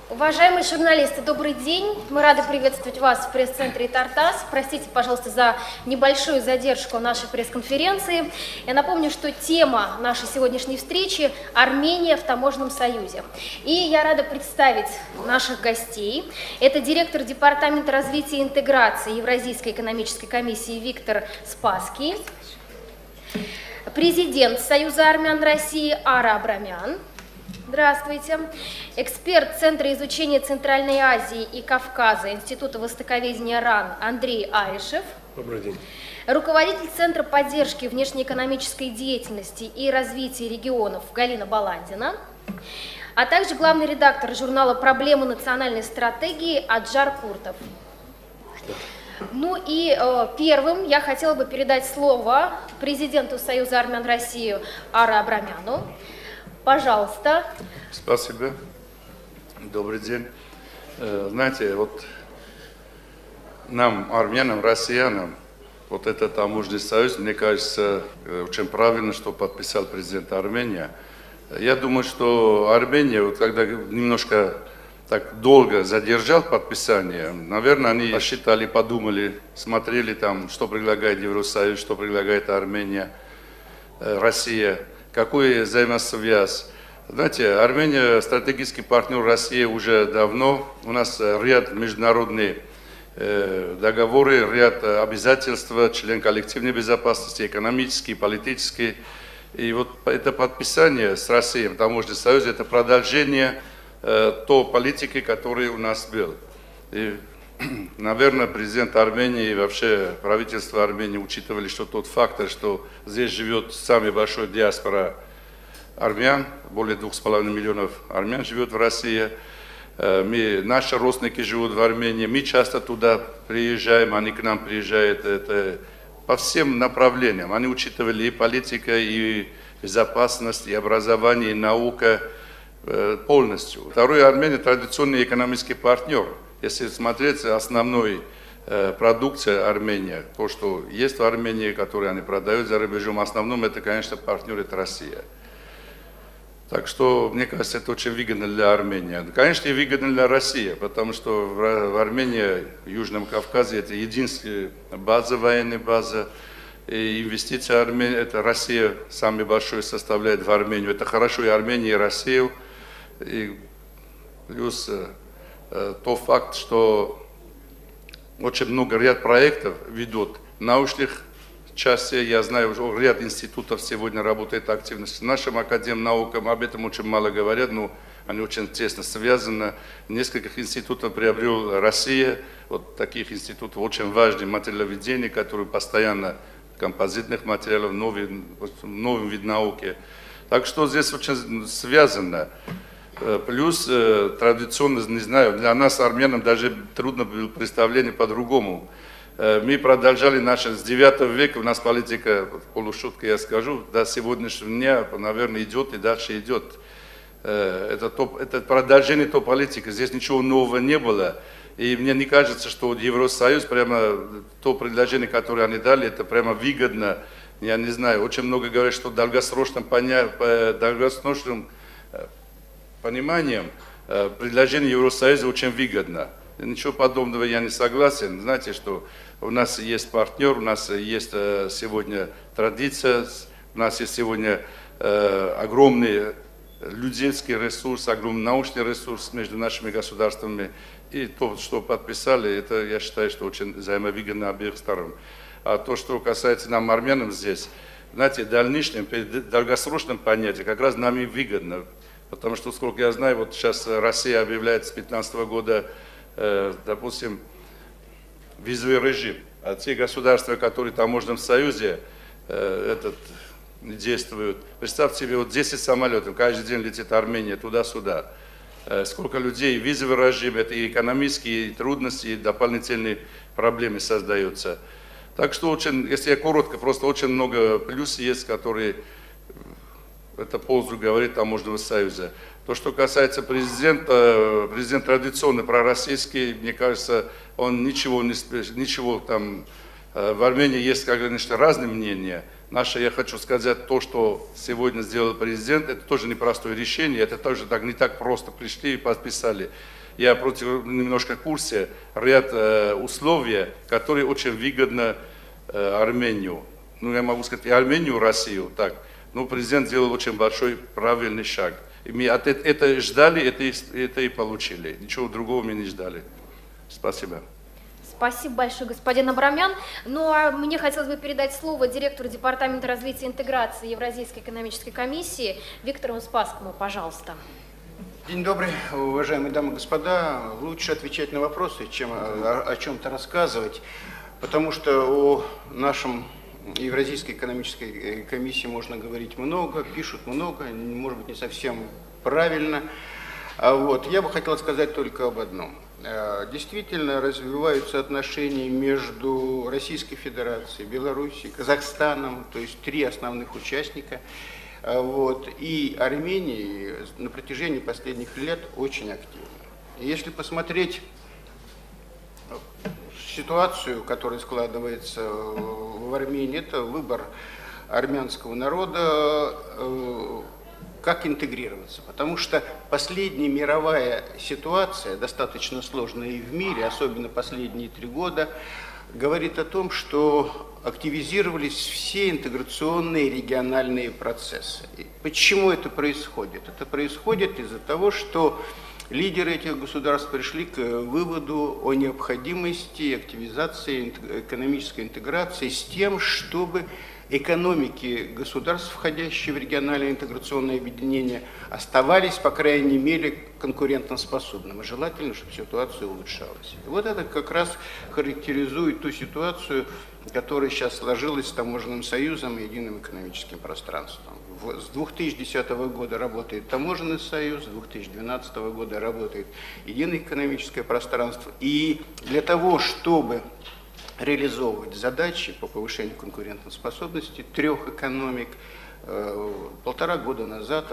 Уважаемые журналисты, добрый день. Мы рады приветствовать вас в пресс-центре «Тартас». Простите, пожалуйста, за небольшую задержку нашей пресс-конференции. Я напомню, что тема нашей сегодняшней встречи – Армения в таможенном союзе. И я рада представить наших гостей. Это директор Департамента развития и интеграции Евразийской экономической комиссии Виктор Спасский, президент Союза армян России Ара Абрамян. Здравствуйте. Эксперт Центра изучения Центральной Азии и Кавказа Института востоковедения РАН Андрей Аришев. Добрый день. Руководитель Центра поддержки внешнеэкономической деятельности и развития регионов Галина Баландина. А также главный редактор журнала «Проблемы национальной стратегии» Аджар Куртов. Ну и первым я хотела бы передать слово президенту Союза армян России Ара Абрамяну. Пожалуйста. Спасибо. Добрый день. Знаете, вот нам, армянам, россиянам, вот этот таможенный союз, мне кажется, очень правильно, что подписал президент Армении. Я думаю, что Армения, вот когда немножко так долго задержал подписание, наверное, они посчитали, подумали, смотрели там, что предлагает Евросоюз, что предлагает Армения, Россия. Какую взаимосвязь? Знаете, Армения стратегический партнер России уже давно. У нас ряд международных договоры, ряд обязательств, член коллективной безопасности, экономические, политические. И вот это подписание с Россией в таможенный союз, это продолжение той политики, которая у нас была. И, наверное, президент Армении и вообще правительство Армении учитывали, что тот фактор, что здесь живет самая большая диаспора армян, более 2,5 миллионов армян живет в России, наши родственники живут в Армении, мы часто туда приезжаем, они к нам приезжают, это по всем направлениям. Они учитывали и политика, и безопасность, и образование, и наука полностью. Второе, Армения традиционный экономический партнер. Если смотреть основной продукция Армении, то, что есть в Армении, которую они продают за рубежом, в основном это, конечно, партнер, это Россия. Так что, мне кажется, это очень выгодно для Армении. Конечно, и выгодно для России, потому что в Армении, в Южном Кавказе, это единственная база, военная база, и инвестиции Армении, это Россия самый большой составляет в Армению. Это хорошо и Армению, и Россию. И плюс тот факт, что очень много ряд проектов ведут научных частей. Я знаю, что ряд институтов сегодня работает активно с нашим академнаукам. Об этом очень мало говорят, но они очень тесно связаны. Нескольких институтов приобрел Россия. Вот таких институтов очень важный материаловедение, который постоянно композитных материалов, новый вид науки. Так что здесь очень связано. Плюс традиционно, не знаю, для нас, армянам, даже трудно было представление по-другому. Мы продолжали с 9 века, у нас политика, полушутка я скажу, до сегодняшнего дня, наверное, идет и дальше идет. Это продолжение той политики, здесь ничего нового не было. И мне не кажется, что Евросоюз, прямо то предложение, которое они дали, это прямо выгодно. Я не знаю, очень много говорят, что долгосрочным пониманием предложение Евросоюза очень выгодно. Ничего подобного я не согласен. Знаете, что у нас есть партнер, у нас есть сегодня традиция, у нас есть сегодня огромный людский ресурс, огромный научный ресурс между нашими государствами. И то, что подписали, это, я считаю, что очень взаимовыгодно обеих сторон. А то, что касается нам, армянам, здесь, знаете, дальнейшем, долгосрочном понятии, как раз нам и выгодно. Потому что, сколько я знаю, вот сейчас Россия объявляет с 2015 года, допустим, визовый режим. А те государства, которые в таможенном союзе действуют, представьте себе, вот 10 самолетов, каждый день летит Армения туда-сюда. Сколько людей, визовый режим, это и экономические трудности, и дополнительные проблемы создаются. Так что, очень, если я коротко, просто очень много плюсов есть, которые это пользу говорит таможенного союза. То, что касается президента, президент традиционно пророссийский, мне кажется, он ничего там В Армении есть, конечно, разные мнения. Наше, я хочу сказать, то, что сегодня сделал президент, это тоже непростое решение, это тоже не так просто пришли и подписали. Я немножко в курсе ряд условий, которые очень выгодны Армению. Ну, я могу сказать и Армению, и Россию, так. Но президент сделал очень большой правильный шаг. И мы это ждали, это и получили. Ничего другого мы не ждали. Спасибо. Спасибо большое, господин Абрамян. Ну, а мне хотелось бы передать слово директору Департамента развития и интеграции Евразийской экономической комиссии Виктору Успасскому, пожалуйста. День добрый, уважаемые дамы и господа. Лучше отвечать на вопросы, чем о чем-то рассказывать, потому что о нашем Евразийской экономической комиссии можно говорить много, пишут много, может быть, не совсем правильно. Вот. Я бы хотел сказать только об одном. Действительно развиваются отношения между Российской Федерацией, Белоруссией, Казахстаном, то есть 3 основных участника, вот, и Арменией на протяжении последних лет очень активно. И если посмотреть ситуацию, которая складывается в Армении, это выбор армянского народа, как интегрироваться. Потому что последняя мировая ситуация, достаточно сложная и в мире, особенно последние 3 года, говорит о том, что активизировались все интеграционные региональные процессы. И почему это происходит? Это происходит из-за того, что лидеры этих государств пришли к выводу о необходимости активизации экономической интеграции с тем, чтобы экономики государств, входящие в региональное интеграционное объединение, оставались, по крайней мере, конкурентоспособными. Желательно, чтобы ситуация улучшалась. И вот это как раз характеризует ту ситуацию, которая сейчас сложилась с Таможенным союзом и единым экономическим пространством. С 2010 года работает Таможенный союз, с 2012 года работает единое экономическое пространство. И для того, чтобы реализовывать задачи по повышению конкурентоспособности 3 экономик, полтора года назад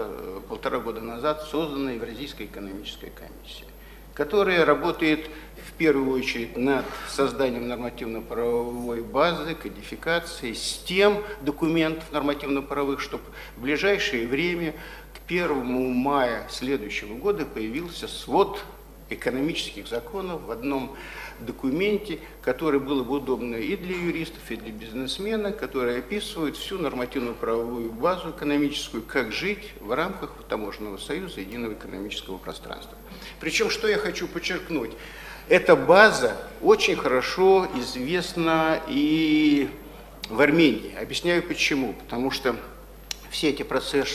создана Евразийская экономическая комиссия, которая работает в первую очередь над созданием нормативно-правовой базы, кодификацией, с тем документов нормативно-правовых, чтобы в ближайшее время, к 1 мая следующего года, появился свод экономических законов в одном документе, который было бы удобно и для юристов, и для бизнесмена, который описывает всю нормативную правовую базу экономическую, как жить в рамках Таможенного союза единого экономического пространства. Причем, что я хочу подчеркнуть, эта база очень хорошо известна и в Армении. Объясняю почему. Потому что все эти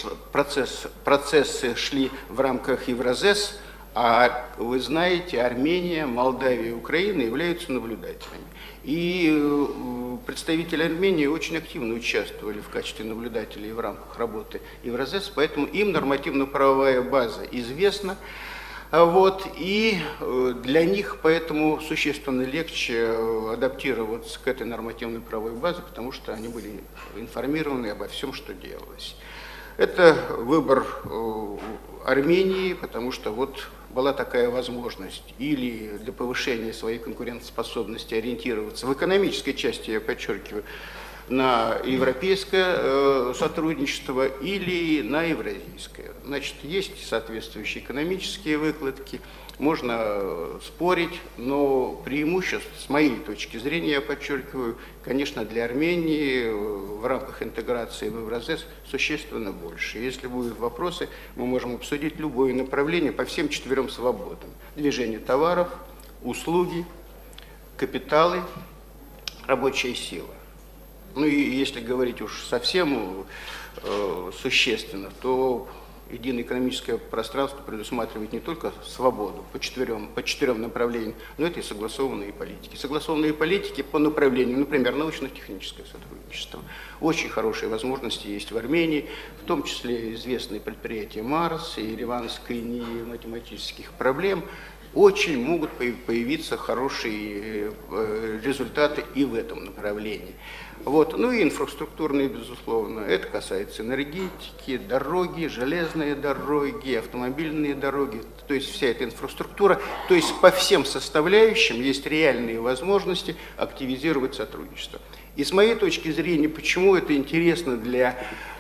процессы шли в рамках Евразес, а вы знаете, Армения, Молдавия и Украина являются наблюдателями. И представители Армении очень активно участвовали в качестве наблюдателей в рамках работы Евразес, поэтому им нормативно-правовая база известна. Вот, и для них поэтому существенно легче адаптироваться к этой нормативной правовой базе, потому что они были информированы обо всем, что делалось. Это выбор Армении, потому что вот была такая возможность или для повышения своей конкурентоспособности ориентироваться в экономической части, я подчеркиваю, на европейское сотрудничество или на евразийское. Значит, есть соответствующие экономические выкладки, можно спорить, но преимуществ, с моей точки зрения, я подчеркиваю, конечно, для Армении в рамках интеграции в Евразес существенно больше. Если будут вопросы, мы можем обсудить любое направление по всем 4 свободам. Движение товаров, услуги, капиталы, рабочая сила. Ну и если говорить уж совсем существенно, то единое экономическое пространство предусматривает не только свободу по 4 направлениям, но это и согласованные политики. Согласованные политики по направлениям, например, научно-техническое сотрудничество. Очень хорошие возможности есть в Армении, в том числе известные предприятия МАРС и Ереванской НИИ математических проблем. очень могут появиться хорошие результаты и в этом направлении. Вот. Ну и инфраструктурные, безусловно, это касается энергетики, дороги, железные дороги, автомобильные дороги, то есть вся эта инфраструктура, то есть по всем составляющим есть реальные возможности активизировать сотрудничество. И с моей точки зрения, почему это интересно для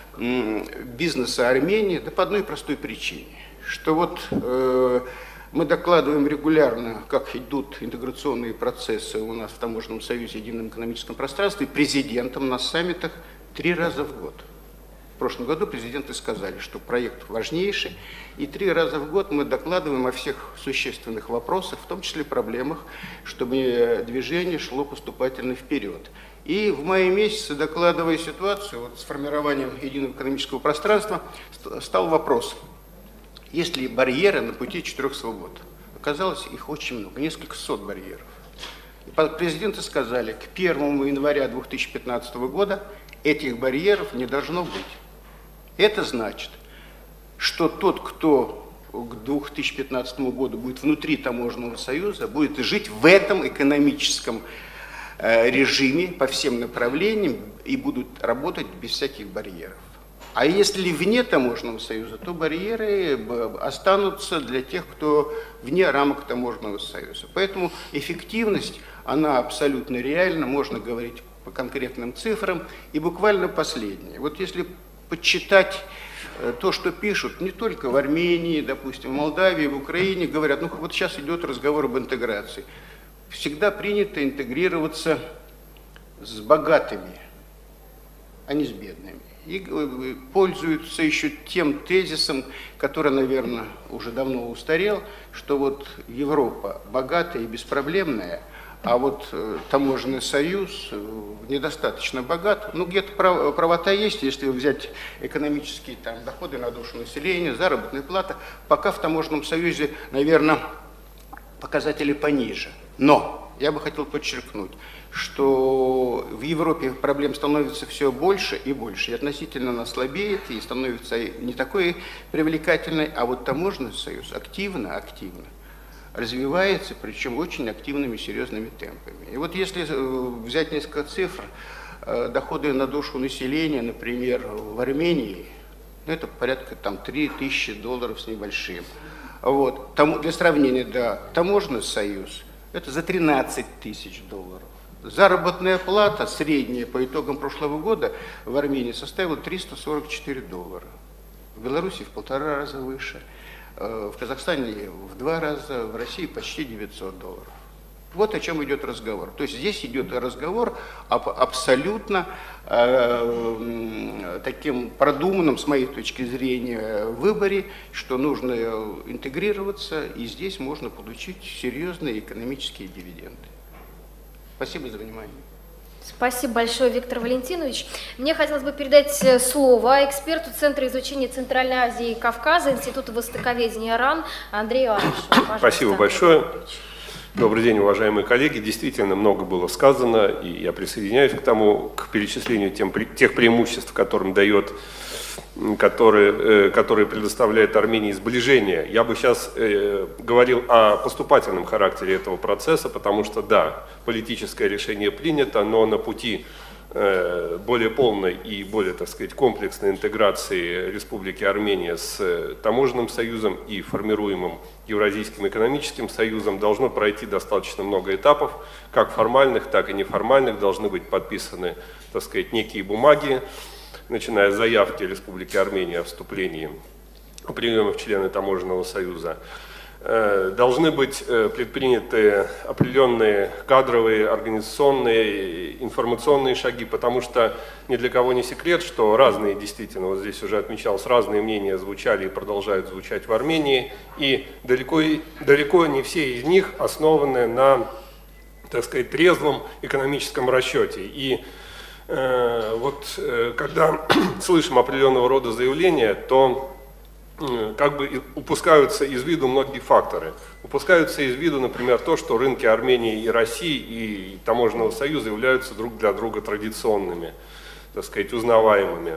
бизнеса Армении, да по одной простой причине, что вот мы докладываем регулярно, как идут интеграционные процессы у нас в Таможенном союзе, Едином экономическом пространстве, президентам на саммитах 3 раза в год. В прошлом году президенты сказали, что проект важнейший, и 3 раза в год мы докладываем о всех существенных вопросах, в том числе проблемах, чтобы движение шло поступательно вперед. И в мае месяце, докладывая ситуацию вот, с формированием Единого экономического пространства, стал вопрос: есть ли барьеры на пути 4 свобод? Оказалось, их очень много, несколько сот барьеров. И президенты сказали, к 1 января 2015 года этих барьеров не должно быть. Это значит, что тот, кто к 2015 году будет внутри Таможенного союза, будет жить в этом экономическом режиме по всем направлениям и будут работать без всяких барьеров. А если вне Таможенного союза, то барьеры останутся для тех, кто вне рамок Таможенного союза. Поэтому эффективность, она абсолютно реальна, можно говорить по конкретным цифрам. И буквально последнее. Вот если подсчитать то, что пишут не только в Армении, допустим, в Молдавии, в Украине, говорят, ну вот сейчас идет разговор об интеграции. Всегда принято интегрироваться с богатыми, а не с бедными. И пользуются еще тем тезисом, который, наверное, уже давно устарел, что вот Европа богатая и беспроблемная, а вот Таможенный союз недостаточно богат. Ну, где-то правота есть, если взять экономические там, доходы на душу населения, заработная плата. Пока в Таможенном союзе, наверное, показатели пониже. Но я бы хотел подчеркнуть, что в Европе проблем становится все больше и больше, и относительно она слабеет, и становится не такой привлекательной, а вот Таможенный союз активно развивается, причем очень активными, серьезными темпами. И вот если взять несколько цифр, доходы на душу населения, например, в Армении, ну, это порядка там, $3000 с небольшим. Вот. Для сравнения, да, Таможенный союз, это за $13 000. Заработная плата средняя по итогам прошлого года в Армении составила $344. В Беларуси в 1,5 раза выше, в Казахстане в 2 раза, в России почти $900. Вот о чем идет разговор. То есть здесь идет разговор об абсолютно таким продуманном, с моей точки зрения, выборе, что нужно интегрироваться, и здесь можно получить серьезные экономические дивиденды. Спасибо за внимание. Спасибо большое, Виктор Валентинович. Мне хотелось бы передать слово эксперту Центра изучения Центральной Азии и Кавказа, Института востоковедения РАН Андрею Арышеву. Спасибо большое. Добрый день, уважаемые коллеги. Действительно, много было сказано, и я присоединяюсь к тому, к перечислению тех преимуществ, которые предоставляет Армении сбережение. Я бы сейчас говорил о поступательном характере этого процесса, потому что, да, политическое решение принято, но на пути более полной и более, так сказать, комплексной интеграции Республики Армения с Таможенным союзом и формируемым Евразийским экономическим союзом должно пройти достаточно много этапов, как формальных, так и неформальных. Должны быть подписаны, так сказать, некие бумаги, начиная с заявки Республики Армения о вступлении о приеме в члены Таможенного союза. Должны быть предприняты определенные кадровые, организационные, информационные шаги, потому что ни для кого не секрет, что разные, действительно, вот здесь уже отмечалось, разные мнения звучали и продолжают звучать в Армении, и далеко не все из них основаны на, так сказать, трезвом экономическом расчете. И вот когда слышим определенного рода заявления, то как бы упускаются из виду многие факторы. Упускаются из виду, например, то, что рынки Армении и России и Таможенного союза являются друг для друга традиционными, так сказать, узнаваемыми.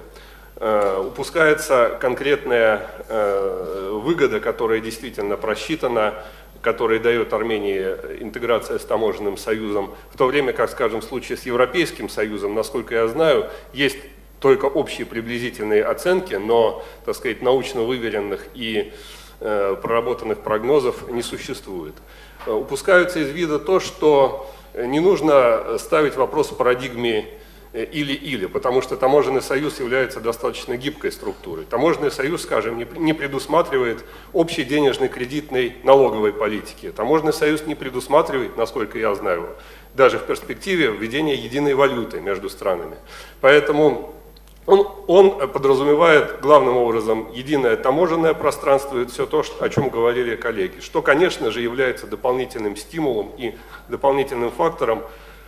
Упускается конкретная выгода, которая действительно просчитана, которые дает Армении интеграция с таможенным союзом, в то время как, скажем, в случае с Европейским союзом, насколько я знаю, есть только общие приблизительные оценки, но, так сказать, научно выверенных и проработанных прогнозов не существует. Упускается из вида то, что не нужно ставить вопрос в парадигме или-или, потому что таможенный союз является достаточно гибкой структурой. Таможенный союз, скажем, не предусматривает общей денежной, кредитной, налоговой политики. Таможенный союз не предусматривает, насколько я знаю, даже в перспективе введения единой валюты между странами. Поэтому он подразумевает главным образом единое таможенное пространство и все то, о чем говорили коллеги, что, конечно же, является дополнительным стимулом и дополнительным фактором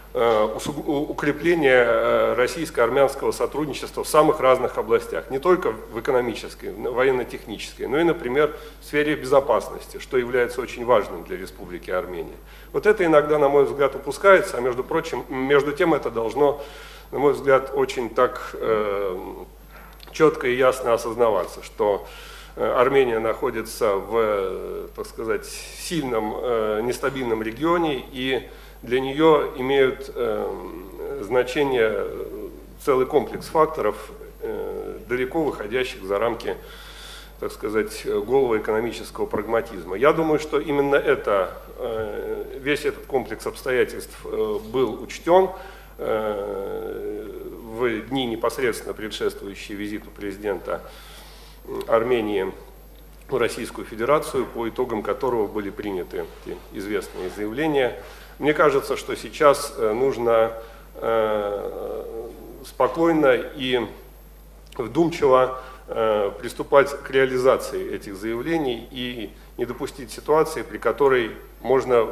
укрепления российско-армянского сотрудничества в самых разных областях, не только в экономической, военно-технической, но и, например, в сфере безопасности, что является очень важным для Республики Армения. Вот это иногда, на мой взгляд, упускается, а между тем это должно, на мой взгляд, очень так четко и ясно осознаваться, что Армения находится в, так сказать, сильном, нестабильном регионе, и для нее имеют значение целый комплекс факторов, далеко выходящих за рамки, так сказать, голого экономического прагматизма. Я думаю, что именно весь этот комплекс обстоятельств был учтен в дни, непосредственно предшествующие визиту президента Армении в Российскую Федерацию, по итогам которого были приняты те известные заявления. Мне кажется, что сейчас нужно спокойно и вдумчиво приступать к реализации этих заявлений и не допустить ситуации, при которой можно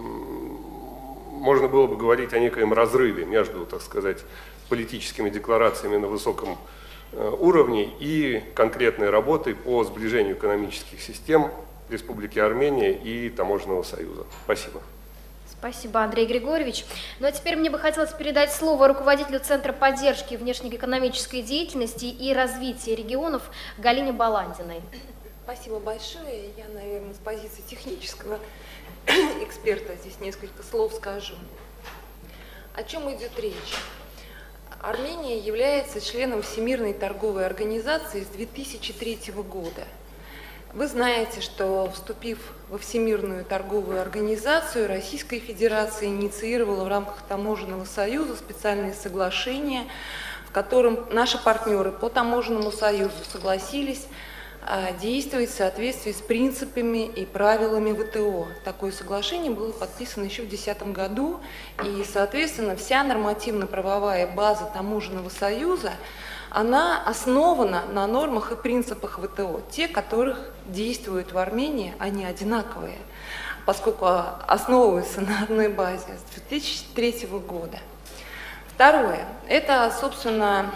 было бы говорить о некоем разрыве между, так сказать, политическими декларациями на высоком уровне и конкретной работой по сближению экономических систем Республики Армения и Таможенного союза. Спасибо. Спасибо, Андрей Григорьевич. Ну а теперь мне бы хотелось передать слово руководителю Центра поддержки внешнеэкономической деятельности и развития регионов Галине Баландиной. Спасибо большое. Я, наверное, с позиции технического эксперта здесь несколько слов скажу. О чем идет речь? Армения является членом Всемирной торговой организации с 2003 года. Вы знаете, что, вступив во Всемирную торговую организацию, Российская Федерация инициировала в рамках Таможенного союза специальные соглашения, в котором наши партнеры по Таможенному союзу согласились действовать в соответствии с принципами и правилами ВТО. Такое соглашение было подписано еще в 2010 году, и, соответственно, вся нормативно-правовая база Таможенного союза, она основана на нормах и принципах ВТО. Те, которых действуют в Армении, они одинаковые, поскольку основываются на одной базе с 2003 года. Второе, это, собственно,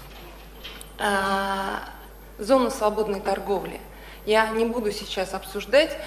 зона свободной торговли. Я не буду сейчас обсуждать,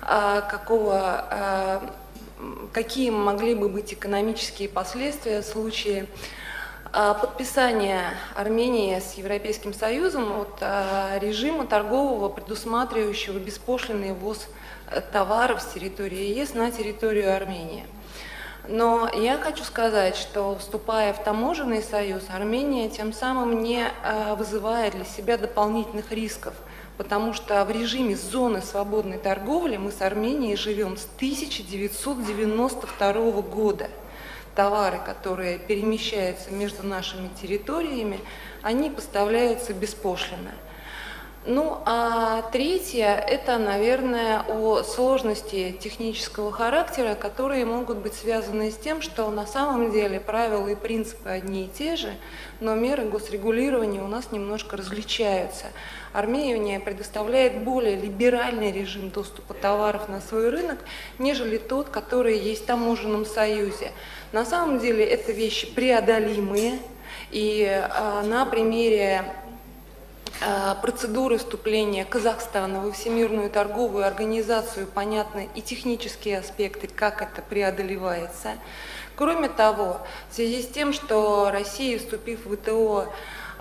какие могли бы быть экономические последствия в случае подписания Армении с Европейским Союзом от режима торгового, предусматривающего беспошлинный ввоз товаров с территории ЕС на территорию Армении. Но я хочу сказать, что, вступая в таможенный союз, Армения тем самым не вызывает для себя дополнительных рисков, потому что в режиме зоны свободной торговли мы с Арменией живем с 1992 года. Товары, которые перемещаются между нашими территориями, они поставляются беспошлино. Ну, а третье, это, наверное, о сложности технического характера, которые могут быть связаны с тем, что на самом деле правила и принципы одни и те же, но меры госрегулирования у нас немножко различаются. Армения предоставляет более либеральный режим доступа товаров на свой рынок, нежели тот, который есть в Таможенном союзе. На самом деле это вещи преодолимые, и на примере процедуры вступления Казахстана во Всемирную торговую организацию понятны и технические аспекты, как это преодолевается. Кроме того, в связи с тем, что Россия, вступив в ВТО,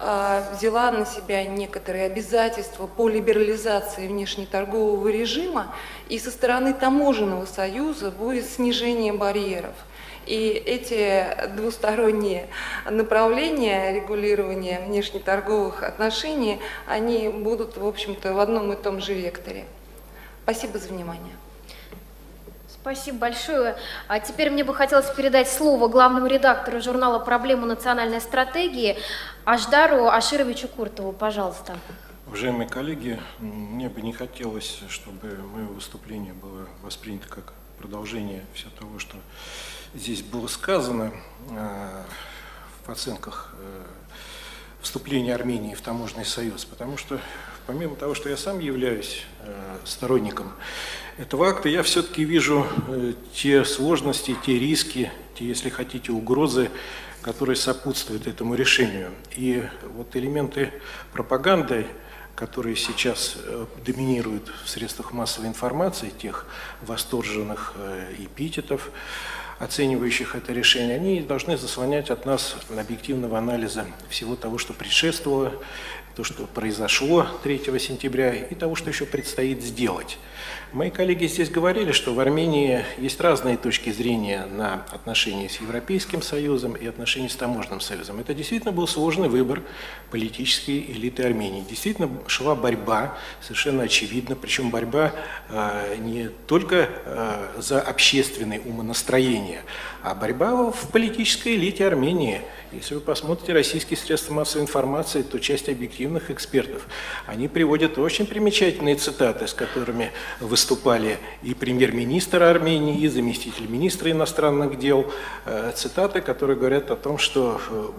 взяла на себя некоторые обязательства по либерализации внешнеторгового режима, и со стороны таможенного союза будет снижение барьеров. И эти двусторонние направления регулирования внешнеторговых отношений, они будут, в общем-то, в одном и том же векторе. Спасибо за внимание. Спасибо большое. А теперь мне бы хотелось передать слово главному редактору журнала «Проблема национальной стратегии» Аждару Ашировичу Куртову. Пожалуйста. Уважаемые коллеги, мне бы не хотелось, чтобы мое выступление было воспринято как продолжение всего того, что здесь было сказано в оценках вступления Армении в таможенный союз, потому что помимо того, что я сам являюсь сторонником этого акта, я все-таки вижу те сложности, те риски, те, если хотите, угрозы, которые сопутствуют этому решению. И вот элементы пропаганды, которые сейчас доминируют в средствах массовой информации, тех восторженных эпитетов, оценивающих это решение, они должны заслонять от нас объективного анализа всего того, что предшествовало, то, что произошло 3 сентября, и того, что еще предстоит сделать. Мои коллеги здесь говорили, что в Армении есть разные точки зрения на отношения с Европейским Союзом и отношения с Таможенным союзом. Это действительно был сложный выбор политической элиты Армении. Действительно шла борьба, совершенно очевидно, причем борьба не только за общественные умонастроения, а борьба в политической элите Армении. Если вы посмотрите российские средства массовой информации, то часть объективных экспертов, они приводят очень примечательные цитаты, с которыми выступали и премьер-министр Армении, и заместитель министра иностранных дел. Цитаты, которые говорят о том, что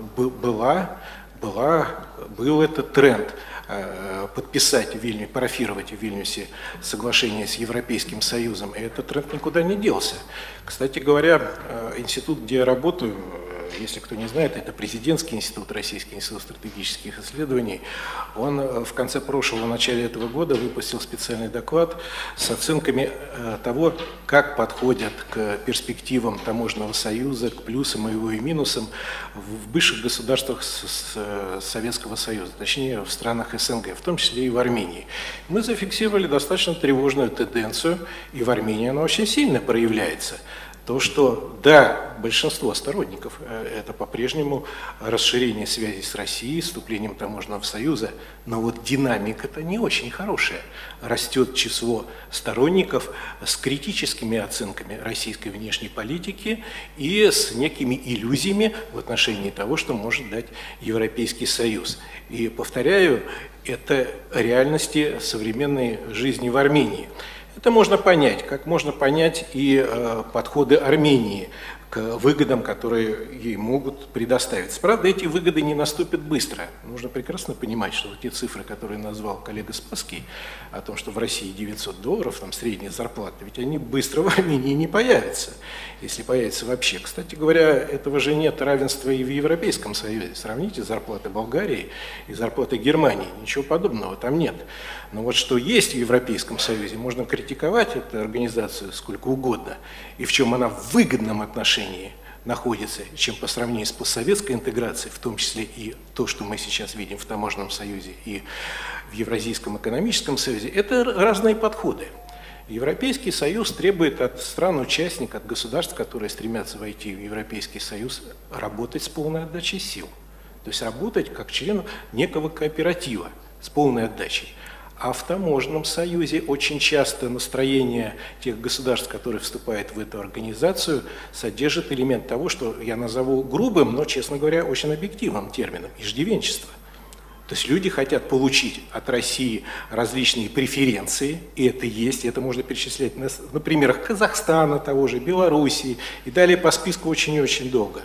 был этот тренд подписать в Вильнюсе, парафировать в Вильнюсе соглашение с Европейским Союзом, и этот тренд никуда не делся. Кстати говоря, институт, где я работаю, если кто не знает, это Президентский институт, Российский институт стратегических исследований. Он в конце прошлого, в начале этого года выпустил специальный доклад с оценками того, как подходят к перспективам таможенного союза, к плюсам его и минусам в бывших государствах Советского Союза, точнее в странах СНГ, в том числе и в Армении. Мы зафиксировали достаточно тревожную тенденцию, и в Армении она очень сильно проявляется. То, что, да, большинство сторонников – это по-прежнему расширение связей с Россией, вступлением таможенного союза, но вот динамика-то не очень хорошая. Растет число сторонников с критическими оценками российской внешней политики и с некими иллюзиями в отношении того, что может дать Европейский Союз. И, повторяю, это реальности современной жизни в Армении. Это можно понять, как можно понять и подходы Армении к выгодам, которые ей могут предоставиться. Правда, эти выгоды не наступят быстро. Нужно прекрасно понимать, что вот те цифры, которые назвал коллега Спасский, о том, что в России $900, там средняя зарплата, ведь они быстро в Армении не появятся, если появятся вообще. Кстати говоря, этого же нет равенства и в Европейском Союзе. Сравните зарплаты Болгарии и зарплаты Германии. Ничего подобного там нет. Но вот что есть в Европейском Союзе, можно критиковать эту организацию сколько угодно, и в чем она в выгодном отношении находится, чем по сравнению с постсоветской интеграцией, в том числе и то, что мы сейчас видим в Таможенном союзе и в Евразийском экономическом союзе, это разные подходы. Европейский Союз требует от стран-участников, от государств, которые стремятся войти в Европейский Союз, работать с полной отдачей сил. То есть работать как член некого кооператива с полной отдачей. А в таможенном союзе очень часто настроение тех государств, которые вступают в эту организацию, содержит элемент того, что я назову грубым, но, честно говоря, очень объективным термином – иждивенчество. То есть люди хотят получить от России различные преференции, и это есть, и это можно перечислять на примерах Казахстана того же, Белоруссии, и далее по списку очень и очень долго.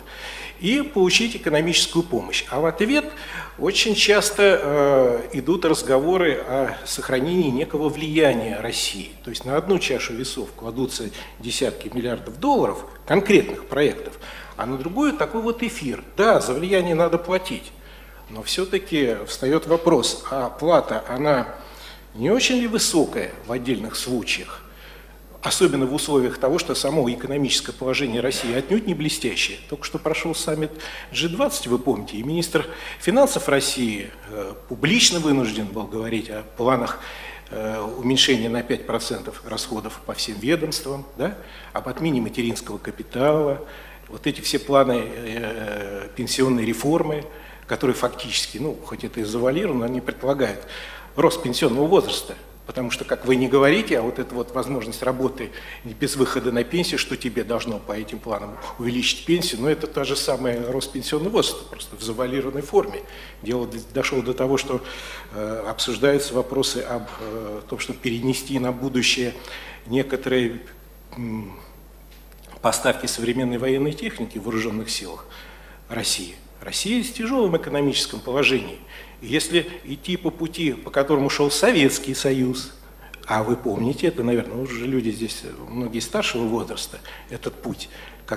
И получить экономическую помощь. А в ответ очень часто идут разговоры о сохранении некого влияния России. То есть на одну чашу весов кладутся десятки миллиардов долларов конкретных проектов, а на другую такой вот эфир. Да, за влияние надо платить, но все-таки встает вопрос, а плата, она не очень ли высокая в отдельных случаях? особенно в условиях того, что само экономическое положение России отнюдь не блестящее. Только что прошел саммит G20, вы помните, и министр финансов России публично вынужден был говорить о планах уменьшения на 5% расходов по всем ведомствам, да, об отмене материнского капитала, вот эти все планы пенсионной реформы, которые фактически, ну, хоть это и завуалировано, они предполагают рост пенсионного возраста. Потому что, как вы не говорите, а вот эта вот возможность работы без выхода на пенсию, что тебе должно по этим планам увеличить пенсию, но это та же самая рост пенсионного возраста, просто в завуалированной форме. Дело дошло до того, что обсуждаются вопросы об том, чтобы перенести на будущее некоторые поставки современной военной техники в вооруженных силах России. Россия в тяжелом экономическом положении. Если идти по пути, по которому шел Советский Союз, а вы помните это, наверное, уже люди здесь, многие старшего возраста, этот путь,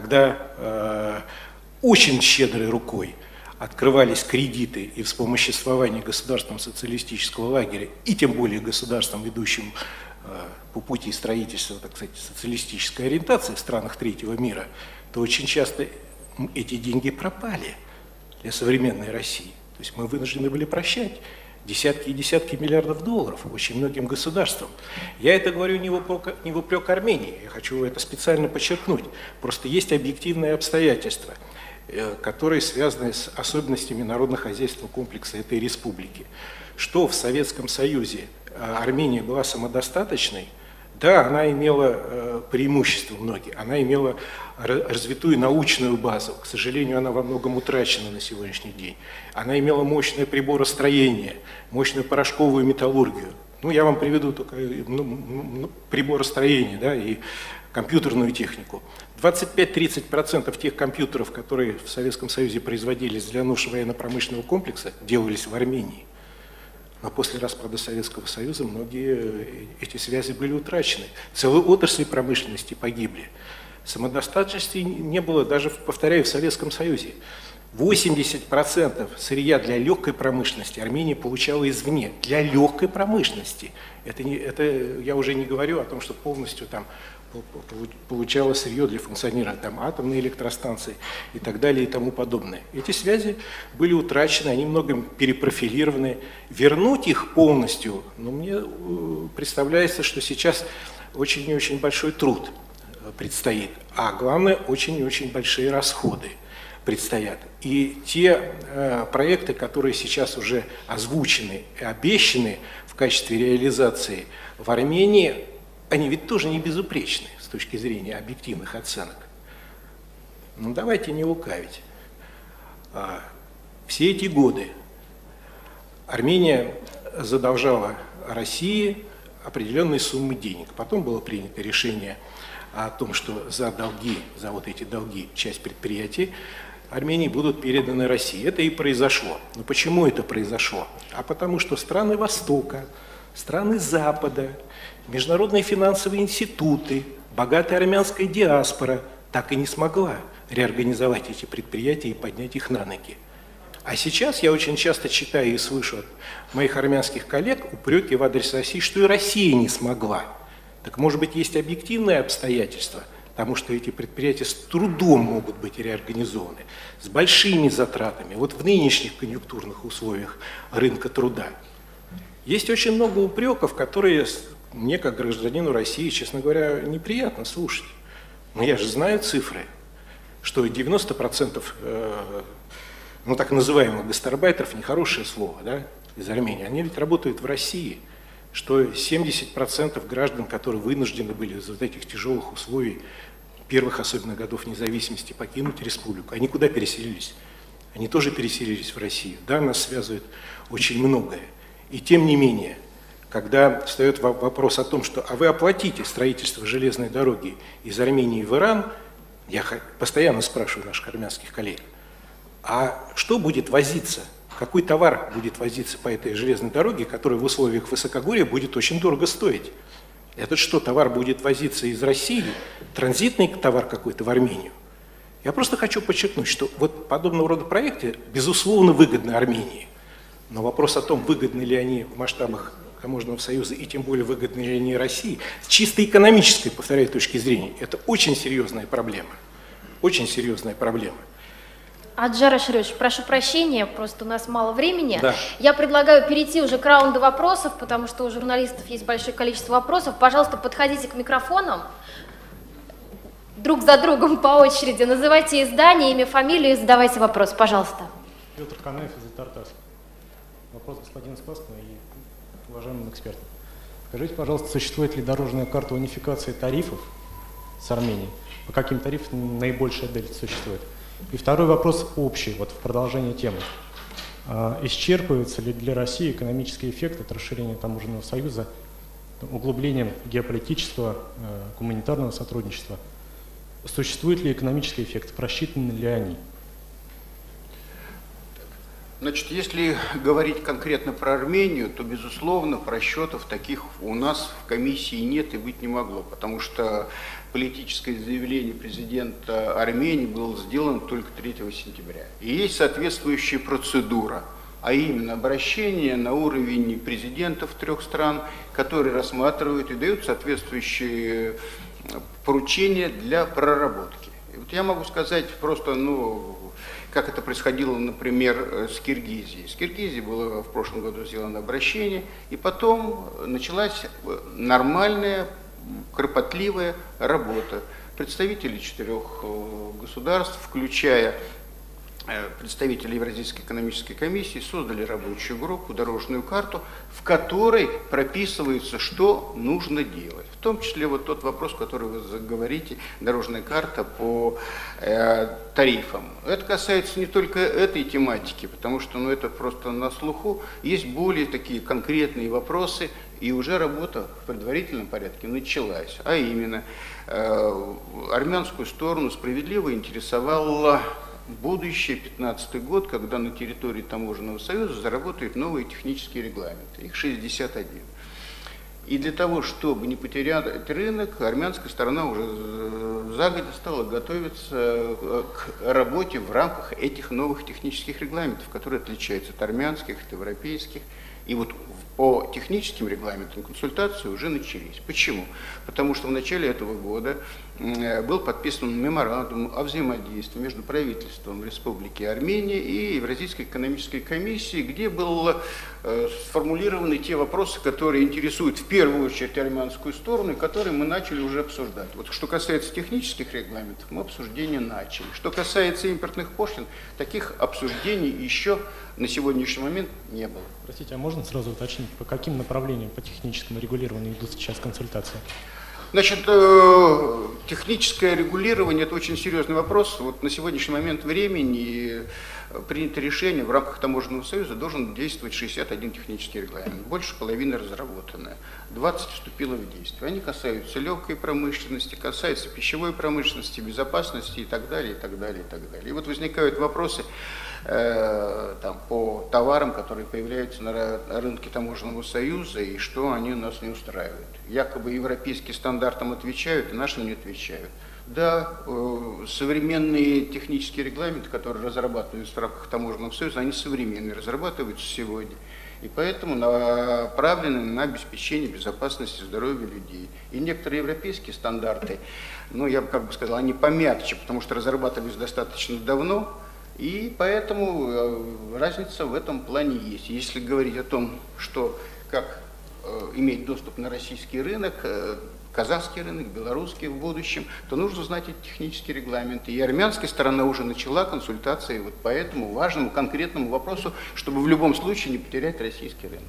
когда очень щедрой рукой открывались кредиты и вспомоществование государством социалистического лагеря, и тем более государством, ведущим по пути строительства, так сказать, социалистической ориентации в странах третьего мира, то очень часто эти деньги пропали для современной России. То есть мы вынуждены были прощать десятки и десятки миллиардов долларов очень многим государствам. Я это говорю не в упрек Армении, я хочу это специально подчеркнуть. Просто есть объективные обстоятельства, которые связаны с особенностями народно-хозяйственного комплекса этой республики. Что в Советском Союзе Армения была самодостаточной, да, она имела преимущества многие, она имела развитую научную базу, к сожалению, она во многом утрачена на сегодняшний день. Она имела мощное приборостроение, мощную порошковую металлургию. Ну, я вам приведу только приборостроение, да, и компьютерную технику. 25-30% тех компьютеров, которые в Советском Союзе производились для нужд военно-промышленного комплекса, делались в Армении. Но после распада Советского Союза многие эти связи были утрачены. Целые отрасли промышленности погибли. Самодостаточности не было даже, повторяю, в Советском Союзе. 80% сырья для легкой промышленности Армения получала извне. Для легкой промышленности. Это я уже не говорю о том, что полностью там получала сырье для функционирования там, атомной электростанции и так далее и тому подобное. Эти связи были утрачены, они многим перепрофилированы. Вернуть их полностью, ну, мне представляется, что сейчас очень и очень большой труд предстоит, а главное, очень и очень большие расходы предстоят. И те проекты, которые сейчас уже озвучены и обещаны в качестве реализации в Армении, они ведь тоже не безупречны с точки зрения объективных оценок. Ну, давайте не лукавить. Все эти годы Армения задолжала России определенные суммы денег. Потом было принято решение о том, что за долги, за вот эти долги, часть предприятий Армении будут переданы России. Это и произошло. Но почему это произошло? А потому что страны Востока, страны Запада, международные финансовые институты, богатая армянская диаспора так и не смогла реорганизовать эти предприятия и поднять их на ноги. А сейчас я очень часто читаю и слышу от моих армянских коллег упреки в адрес России, что и Россия не смогла. Так может быть есть объективные обстоятельства, потому что эти предприятия с трудом могут быть реорганизованы, с большими затратами, вот в нынешних конъюнктурных условиях рынка труда. Есть очень много упреков, которые мне, как гражданину России, честно говоря, неприятно слушать. Но я же знаю цифры, что 90% ну, так называемых гастарбайтеров, нехорошее слово, да, из Армении, они ведь работают в России, что 70% граждан, которые вынуждены были из вот этих тяжелых условий первых особенно годов независимости покинуть республику, они куда переселились? Они тоже переселились в Россию. Да, нас связывает очень многое. И тем не менее, когда встает вопрос о том, что а вы оплатите строительство железной дороги из Армении в Иран, я постоянно спрашиваю наших армянских коллег, а что будет возиться, какой товар будет возиться по этой железной дороге, который в условиях высокогорья будет очень дорого стоить? Это что, товар будет возиться из России, транзитный товар какой-то в Армению? Я просто хочу подчеркнуть, что вот подобного рода проекты, безусловно, выгодны Армении. Но вопрос о том, выгодны ли они в масштабах таможенного союза, и тем более выгодной линии России, с чисто экономической, повторяю, точки зрения, это очень серьезная проблема. Очень серьезная проблема. Аджар Аширович, прошу прощения, просто у нас мало времени. Да. Я предлагаю перейти уже к раунду вопросов, потому что у журналистов есть большое количество вопросов. Пожалуйста, подходите к микрофонам. Друг за другом по очереди. Называйте издание, имя, фамилию и задавайте вопрос. Пожалуйста. Петр Канаев из Тартас. Вопрос господину Спасскому и уважаемым экспертам. Скажите, пожалуйста, существует ли дорожная карта унификации тарифов с Арменией? По каким тарифам наибольшая дельта существует? И второй вопрос общий, вот в продолжение темы. Исчерпывается ли для России экономический эффект от расширения таможенного союза углублением геополитического, гуманитарного сотрудничества? Существует ли экономический эффект? Просчитаны ли они? Значит, если говорить конкретно про Армению, то, безусловно, просчетов таких у нас в комиссии нет и быть не могло, потому что политическое заявление президента Армении было сделано только 3 сентября. И есть соответствующая процедура, а именно обращение на уровень президентов 3 стран, которые рассматривают и дают соответствующие поручения для проработки. И вот я могу сказать просто, как это происходило, например, с Киргизией. С Киргизией было в прошлом году сделано обращение, и потом началась нормальная, кропотливая работа. Представители 4 государств, включая представители Евразийской экономической комиссии, создали рабочую группу, дорожную карту, в которой прописывается, что нужно делать. В том числе вот тот вопрос, который вы говорите, дорожная карта по тарифам. Это касается не только этой тематики, потому что это просто на слуху. Есть более такие конкретные вопросы, и уже работа в предварительном порядке началась. А именно, армянскую сторону справедливо интересовало будущее, 2015 год, когда на территории Таможенного союза заработают новые технические регламенты. Их 61. И для того, чтобы не потерять рынок, армянская сторона уже загодя стала готовиться к работе в рамках этих новых технических регламентов, которые отличаются от армянских, от европейских. И вот по техническим регламентам консультации уже начались. Почему? Потому что в начале этого года был подписан меморандум о взаимодействии между правительством Республики Армения и Евразийской экономической комиссией, где были сформулированы те вопросы, которые интересуют в первую очередь армянскую сторону, и которые мы начали уже обсуждать. Вот что касается технических регламентов, мы обсуждение начали. Что касается импортных пошлин, таких обсуждений еще на сегодняшний момент не было. Простите, а можно сразу уточнить, по каким направлениям по техническому регулированию идут сейчас консультации? Значит, техническое регулирование – это очень серьезный вопрос. Вот на сегодняшний момент времени принято решение, в рамках Таможенного союза должен действовать 61 технический регламент. Больше половины разработаны. 20 вступило в действие. Они касаются легкой промышленности, касаются пищевой промышленности, безопасности и так далее, и так далее, и так далее. И вот возникают вопросы по товарам, которые появляются на рынке Таможенного союза, и что они нас не устраивают. Якобы европейские стандартам отвечают, и нашим не отвечают. Да, современные технические регламенты, которые разрабатываются в рамках Таможенного союза, они современные, разрабатываются сегодня. И поэтому направлены на обеспечение безопасности и здоровья людей. И некоторые европейские стандарты, я бы сказал, они помягче, потому что разрабатывались достаточно давно, и поэтому разница в этом плане есть. Если говорить о том, как иметь доступ на российский рынок, казахский рынок, белорусский в будущем, то нужно знать эти технические регламенты. И армянская сторона уже начала консультации вот по этому важному конкретному вопросу, чтобы в любом случае не потерять российский рынок.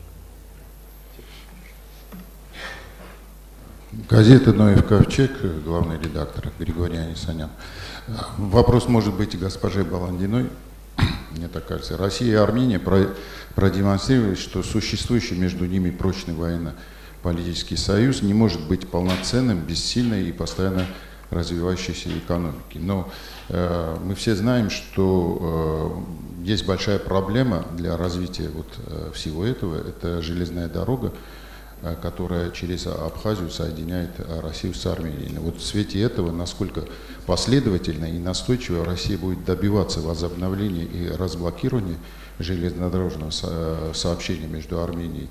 Газета «Ноев ковчег», главный редактор Григорий Анисанян. Вопрос может быть и госпоже Баландиной. Мне так кажется, Россия и Армения продемонстрировали, что существующий между ними прочный военно-политический союз не может быть полноценным без сильной и постоянно развивающейся экономики. Но мы все знаем, что есть большая проблема для развития всего этого. Это железная дорога которая через Абхазию соединяет Россию с Арменией. Вот в свете этого, насколько последовательно и настойчиво Россия будет добиваться возобновления и разблокирования железнодорожного сообщения между Арменией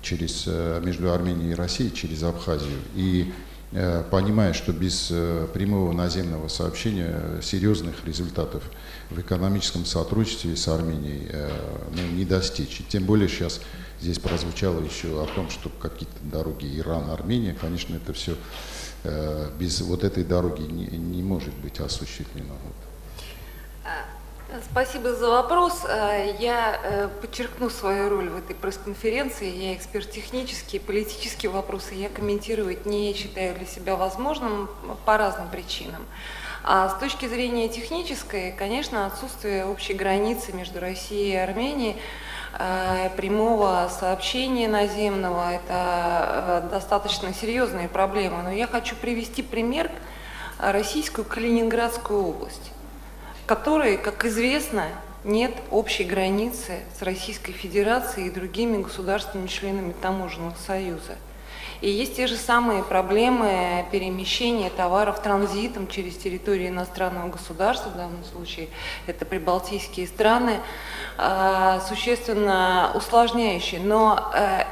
и Россией через Абхазию. И понимая, что без прямого наземного сообщения серьезных результатов в экономическом сотрудничестве с Арменией не достичь. И тем более сейчас здесь прозвучало еще о том, что какие-то дороги Иран-Армения, конечно, это все без вот этой дороги не может быть осуществлено. Спасибо за вопрос. Я подчеркну свою роль в этой пресс-конференции. Я эксперт технический, политические вопросы я комментировать не считаю для себя возможным по разным причинам. А с точки зрения технической, конечно, отсутствие общей границы между Россией и Арменией, прямого сообщения наземного, это достаточно серьезные проблемы. Но я хочу привести пример российскую Калининградскую область, в которой, как известно, нет общей границы с Российской Федерацией и другими государствами-членами Таможенного союза. И есть те же самые проблемы перемещения товаров транзитом через территорию иностранного государства, в данном случае это прибалтийские страны, существенно усложняющие. Но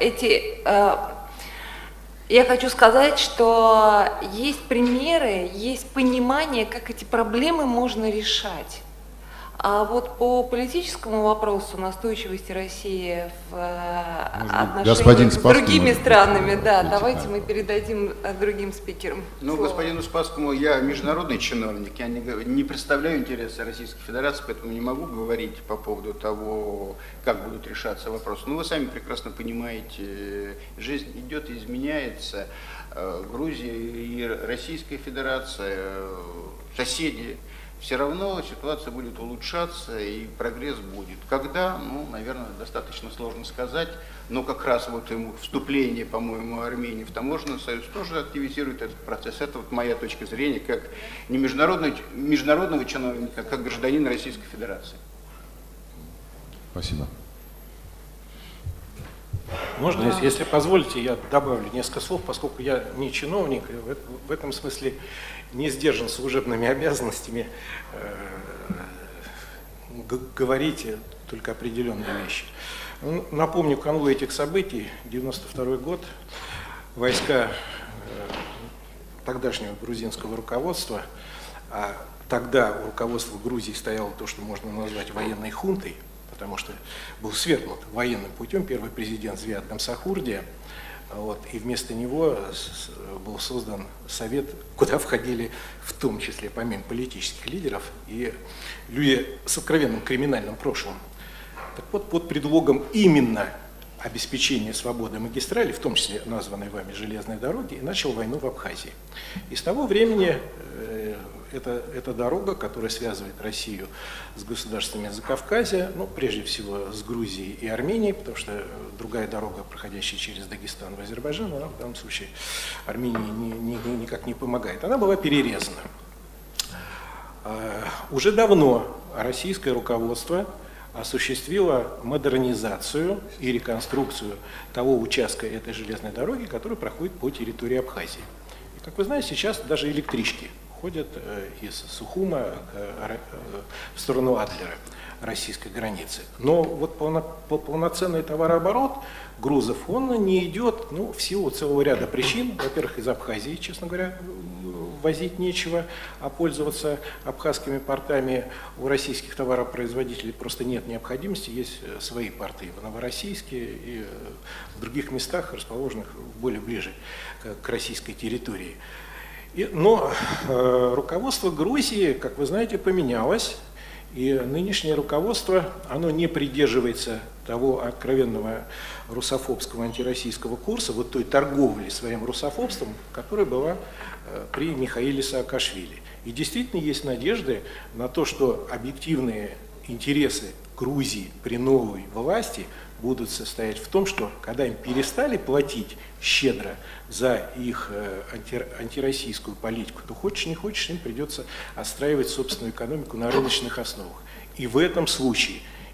я хочу сказать, что есть примеры, есть понимание, как эти проблемы можно решать. А вот по политическому вопросу настойчивости России в отношениях с другими странами, да, давайте мы передадим другим спикерам. Ну, господину Спасскому, я международный чиновник, я не представляю интересы Российской Федерации, поэтому не могу говорить по поводу того, как будут решаться вопросы. Но вы сами прекрасно понимаете, жизнь идет и изменяется. Грузия и Российская Федерация, соседи. Все равно ситуация будет улучшаться и прогресс будет. Когда, ну, наверное, достаточно сложно сказать, но как раз вот ему вступление, по-моему, Армении в Таможенный союз тоже активизирует этот процесс. Это вот моя точка зрения, как не международного чиновника, а как гражданина Российской Федерации. Спасибо. Можно, если позволите, я добавлю несколько слов, поскольку я не чиновник, и в этом смысле не сдержан служебными обязанностями говорить только определенные вещи. Напомню канву этих событий. 92 год. Войска тогдашнего грузинского руководства, а тогда у руководства Грузии стояло то, что можно назвать военной хунтой, потому что был свергнут военным путем первый президент Зиад Гамсахурдия, вот, и вместо него был создан совет, куда входили в том числе, помимо политических лидеров, и люди с откровенным криминальным прошлым. Так вот, под предлогом именно обеспечения свободы магистрали, в том числе названной вами железной дороги, и начал войну в Абхазии. И с того времени эта дорога, которая связывает Россию с государствами Закавказья, ну, прежде всего с Грузией и Арменией, потому что другая дорога, проходящая через Дагестан в Азербайджан, она в данном случае Армении никак не помогает. Она была перерезана. Уже давно российское руководство осуществило модернизацию и реконструкцию того участка этой железной дороги, который проходит по территории Абхазии. И, как вы знаете, сейчас даже электрички ходят из Сухума в сторону Адлера, российской границы. Но вот полноценный товарооборот грузов, он не идет, ну, в силу целого ряда причин. Во-первых, из Абхазии, честно говоря, возить нечего, а пользоваться абхазскими портами у российских товаропроизводителей просто нет необходимости. Есть свои порты в Новороссийске и в других местах, расположенных более ближе к российской территории. Но руководство Грузии, как вы знаете, поменялось, и нынешнее руководство, оно не придерживается того откровенного русофобского антироссийского курса, вот той торговли своим русофобством, которая была при Михаиле Саакашвили. И действительно есть надежды на то, что объективные интересы Грузии при новой власти будут состоять в том, что когда им перестали платить щедро за их антироссийскую политику, то хочешь не хочешь, им придется отстраивать собственную экономику на рыночных основах. И в этом случае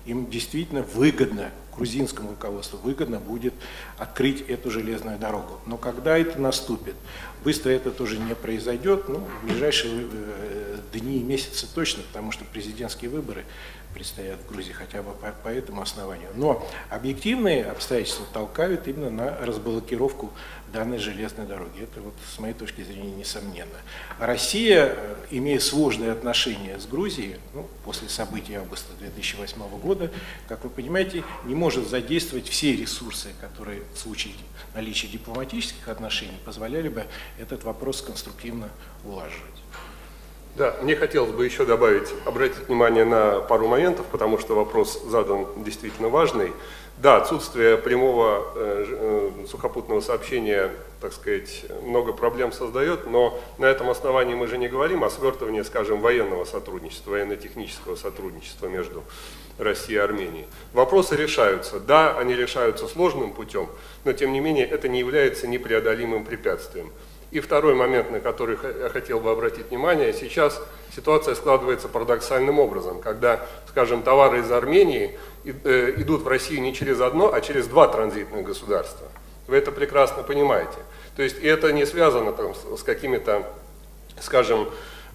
им действительно выгодно, грузинскому руководству выгодно будет открыть эту железную дорогу. Но когда это наступит? Быстро это тоже не произойдет, ну, в ближайшие дни и месяцы точно, потому что президентские выборы предстоят в Грузии хотя бы по этому основанию. Но объективные обстоятельства толкают именно на разбалансировку данной железной дороги. Это вот с моей точки зрения несомненно. Россия, имея сложные отношения с Грузией, ну, после событий августа 2008 года, как вы понимаете, не может задействовать все ресурсы, которые в случае наличия дипломатических отношений позволяли бы этот вопрос конструктивно улаживать. Да, мне хотелось бы еще добавить, обратить внимание на пару моментов, потому что вопрос задан действительно важный. Да, отсутствие прямого сухопутного сообщения, так сказать, много проблем создает, но на этом основании мы же не говорим о свертывании, скажем, военного сотрудничества, военно-технического сотрудничества между Россией и Арменией. Вопросы решаются. Да, они решаются сложным путем, но тем не менее это не является непреодолимым препятствием. И второй момент, на который я хотел бы обратить внимание, сейчас ситуация складывается парадоксальным образом, когда, скажем, товары из Армении идут в Россию не через одно, а через два транзитных государства. Вы это прекрасно понимаете. То есть это не связано там, с какими-то, скажем,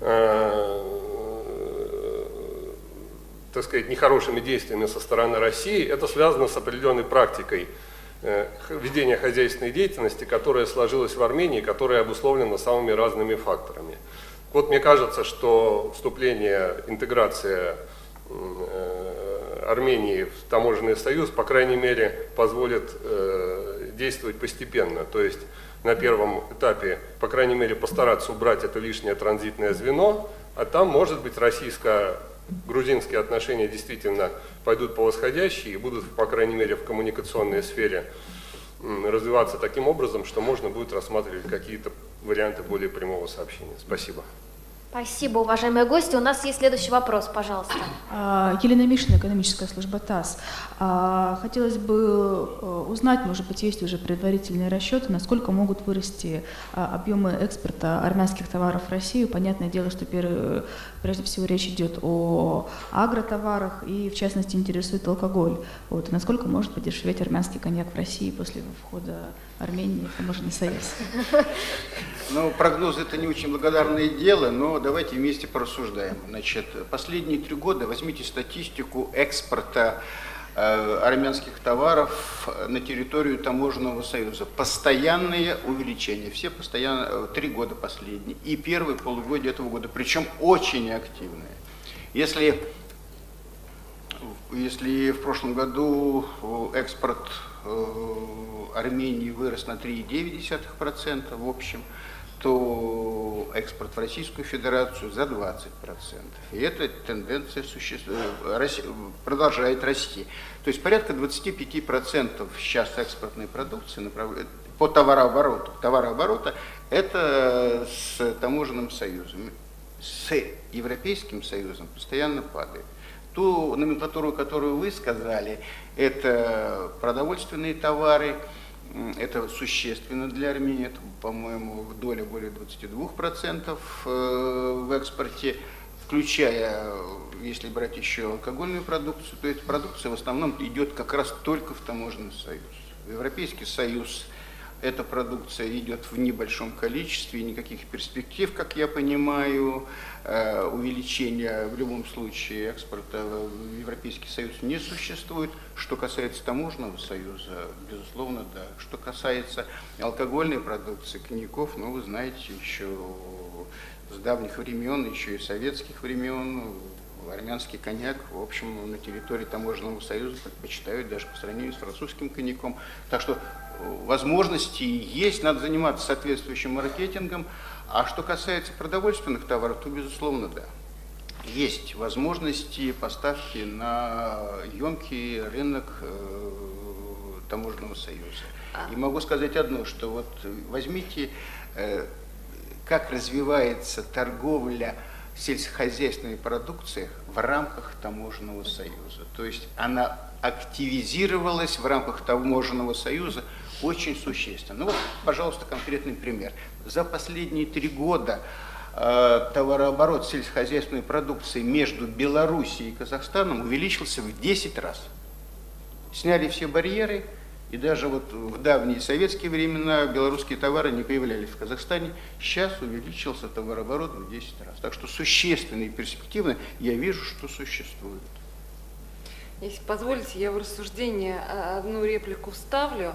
так сказать, нехорошими действиями со стороны России, это связано с определенной практикой ведения хозяйственной деятельности, которая сложилась в Армении, которая обусловлена самыми разными факторами. Вот мне кажется, что вступление, интеграция Армении в таможенный союз, по крайней мере, позволит действовать постепенно. То есть на первом этапе, по крайней мере, постараться убрать это лишнее транзитное звено, а там, может быть, российско-грузинские отношения действительно пойдут по восходящей и будут, по крайней мере, в коммуникационной сфере развиваться таким образом, что можно будет рассматривать какие-то варианты более прямого сообщения. Спасибо. Спасибо, уважаемые гости. У нас есть следующий вопрос, пожалуйста. Елена Мишина, экономическая служба ТАСС. Хотелось бы узнать, может быть, есть уже предварительные расчеты, насколько могут вырасти объемы экспорта армянских товаров в Россию. Понятное дело, что прежде всего речь идет о агротоварах и, в частности, интересует алкоголь. Вот. Насколько может подешеветь армянский коньяк в России после входа Армении в таможенный союз? Ну, прогнозы — это не очень благодарное дело, но давайте вместе порассуждаем. Значит, последние 3 года возьмите статистику экспорта армянских товаров на территорию таможенного союза. Постоянное увеличение, все постоянно, 3 года последние, и первые полугодие этого года, причем очень активное. Если в прошлом году экспорт Армении вырос на 3,9% в общем, то экспорт в Российскую Федерацию за 20%. И эта тенденция продолжает расти. То есть порядка 25% сейчас экспортной продукции по товарооборота это с таможенным союзом. С Европейским Союзом постоянно падает. Ту номенклатуру, которую вы сказали, это продовольственные товары, это существенно для Армении, это, по-моему, доля более 22% в экспорте, включая, если брать еще алкогольную продукцию, то эта продукция в основном идет как раз только в таможенный союз. В Европейский Союз эта продукция идет в небольшом количестве, никаких перспектив, как я понимаю, увеличения в любом случае экспорта в Европейский Союз не существует. Что касается таможенного союза, безусловно, да. Что касается алкогольной продукции, коньяков, ну, вы знаете, еще с давних времен, еще и советских времен, армянский коньяк, в общем, на территории таможенного союза предпочитают даже по сравнению с французским коньяком. Так что возможности есть, надо заниматься соответствующим маркетингом. А что касается продовольственных товаров, то, безусловно, да. Есть возможности поставки на емкий рынок таможенного союза. И могу сказать одно, что вот возьмите, как развивается торговля сельскохозяйственной продукцией в рамках таможенного союза. То есть она активизировалась в рамках таможенного союза очень существенно. Ну вот, пожалуйста, конкретный пример. За последние 3 года товарооборот сельскохозяйственной продукции между Белоруссией и Казахстаном увеличился в 10 раз. Сняли все барьеры, и даже вот в давние советские времена белорусские товары не появлялись в Казахстане. Сейчас увеличился товарооборот в 10 раз. Так что существенные перспективы я вижу, что существуют. Если позволите, я в рассуждение одну реплику вставлю.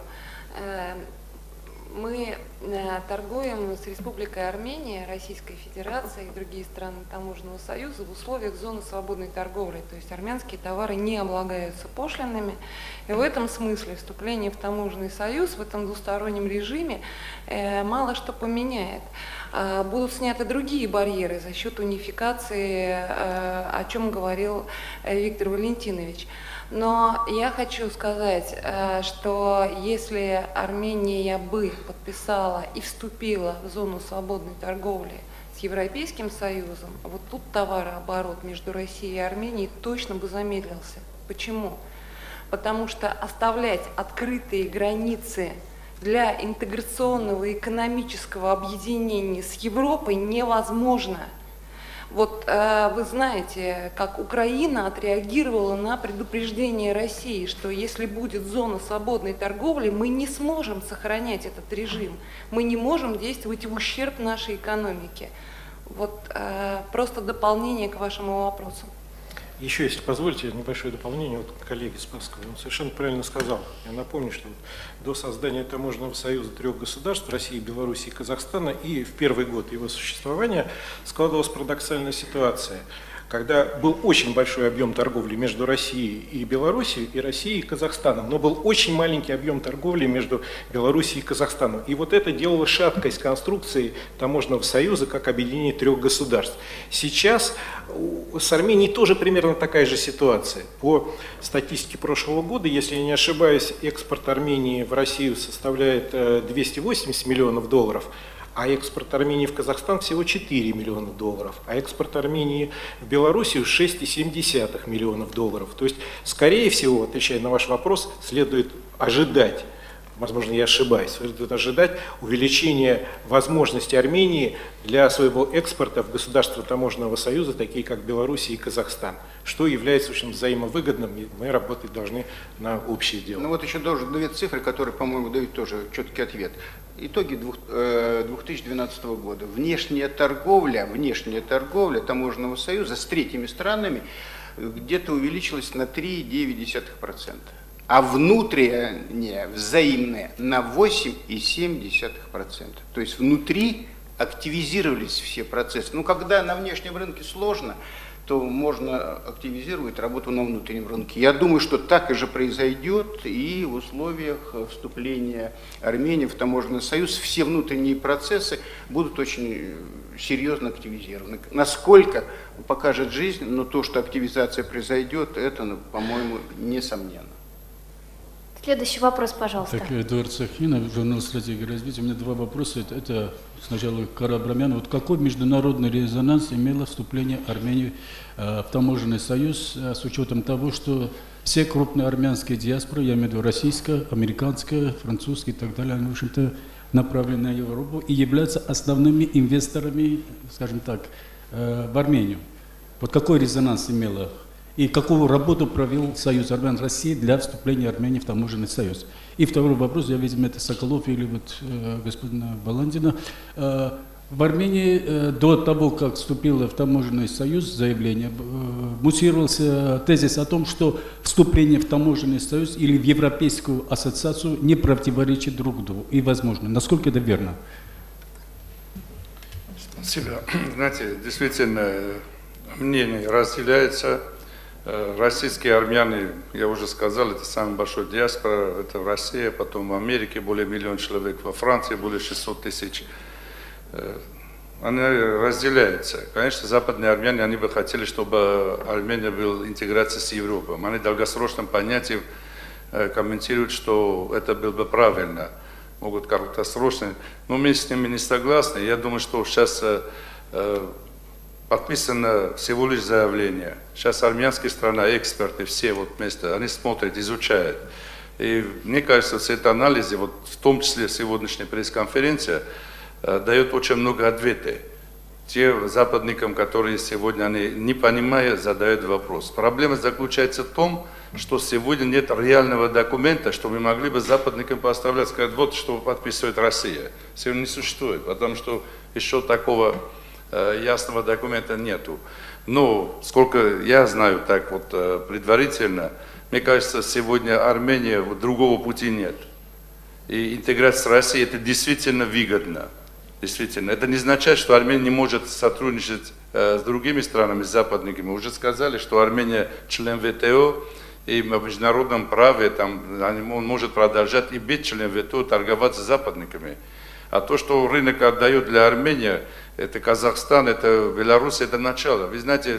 Мы торгуем с Республикой Армения, Российской Федерацией и другие страны Таможенного союза в условиях зоны свободной торговли. То есть армянские товары не облагаются пошлинами. И в этом смысле вступление в Таможенный союз в этом двустороннем режиме мало что поменяет. Будут сняты другие барьеры за счет унификации, о чем говорил Виктор Валентинович. Но я хочу сказать, что если Армения бы подписала и вступила в зону свободной торговли с Европейским Союзом, вот тут товарооборот между Россией и Арменией точно бы замедлился. Почему? Потому что оставлять открытые границы для интеграционного экономического объединения с Европой невозможно. Вот вы знаете, как Украина отреагировала на предупреждение России, что если будет зона свободной торговли, мы не сможем сохранять этот режим, мы не можем действовать в ущерб нашей экономике. Вот просто дополнение к вашему вопросу. Еще, если позволите, небольшое дополнение от коллеги Спасского. Он совершенно правильно сказал. Я напомню, что до создания Таможенного союза 3 государств, России, Беларуси и Казахстана, и в первый год его существования складывалась парадоксальная ситуация, когда был очень большой объем торговли между Россией и Белоруссией, и Россией и Казахстаном, но был очень маленький объем торговли между Белоруссией и Казахстаном. И вот это делало шаткость конструкции Таможенного союза как объединение 3 государств. Сейчас с Арменией тоже примерно такая же ситуация. По статистике прошлого года, если я не ошибаюсь, экспорт Армении в Россию составляет 280 миллионов долларов, а экспорт Армении в Казахстан всего 4 миллиона долларов, а экспорт Армении в Белоруссию 6,7 миллионов долларов. То есть, скорее всего, отвечая на ваш вопрос, следует ожидать, возможно, я ошибаюсь, следует ожидать увеличения возможностей Армении для своего экспорта в государства Таможенного союза, такие как Белоруссия и Казахстан, что является очень взаимовыгодным, и мы работать должны на общее дело. Ну вот еще должен две цифры, которые, по-моему, дают тоже четкий ответ. Итоги 2012 года. Внешняя торговля Таможенного союза с третьими странами где-то увеличилась на 3,9%, а внутренняя, взаимная, на 8,7%. То есть внутри активизировались все процессы. Ну, когда на внешнем рынке сложно, то можно активизировать работу на внутреннем рынке. Я думаю, что так и же произойдет и в условиях вступления Армении в Таможенный союз. Все внутренние процессы будут очень серьезно активизированы. Насколько покажет жизнь, но то, что активизация произойдет, это, по-моему, несомненно. Следующий вопрос, пожалуйста. Так, Эдуард Сахинов, журнал «Стратегия развития». У меня два вопроса. Это сначала Кара Абрамян. Вот какой международный резонанс имело вступление Армении в Таможенный союз с учетом того, что все крупные армянские диаспоры, я имею в виду российская, американская, французская и так далее, они, в общем-то, направлены на Европу и являются основными инвесторами, скажем так, в Армению. Вот какой резонанс имело? И какую работу провел Союз Армян России для вступления Армении в Таможенный союз? И второй вопрос, я видимо, это Соколов или вот господина Баландина. В Армении до того, как вступила в Таможенный союз, заявление, муссировался тезис о том, что вступление в Таможенный союз или в Европейскую ассоциацию не противоречит друг другу. И возможно. Насколько это верно? Спасибо. Знаете, действительно, мнение разделяется. Российские армяне, я уже сказал, это самый большой диаспора, это в России, потом в Америке более 1 миллион человек, во Франции более 600 тысяч. Они разделяются. Конечно, западные армяне, они бы хотели, чтобы Армения была интеграция с Европой. Они в долгосрочном понятии комментируют, что это было бы правильно. Могут как-то срочно. Но мы с ними не согласны. Я думаю, что сейчас подписано всего лишь заявление. Сейчас армянские страны, эксперты, все вот вместе, они смотрят, изучают. И мне кажется, что это анализы, вот в том числе сегодняшняя пресс-конференция, дает очень много ответов. тем западникам, которые сегодня, они, не понимая, задают вопрос. Проблема заключается в том, что сегодня нет реального документа, что мы могли бы западникам поставлять, сказать, вот что подписывает Россия. Сегодня не существует, потому что еще такого ясного документа нету. Но, сколько я знаю так вот предварительно, мне кажется, сегодня Армения, другого пути нет. И интеграция с Россией это действительно выгодно. Действительно. Это не означает, что Армения не может сотрудничать с другими странами, с западниками. Мы уже сказали, что Армения член ВТО, и в международном праве там, он может продолжать и быть членом ВТО, торговать с западниками. А то, что рынок отдает для Армении, это Казахстан, это Беларусь, это начало. Вы знаете,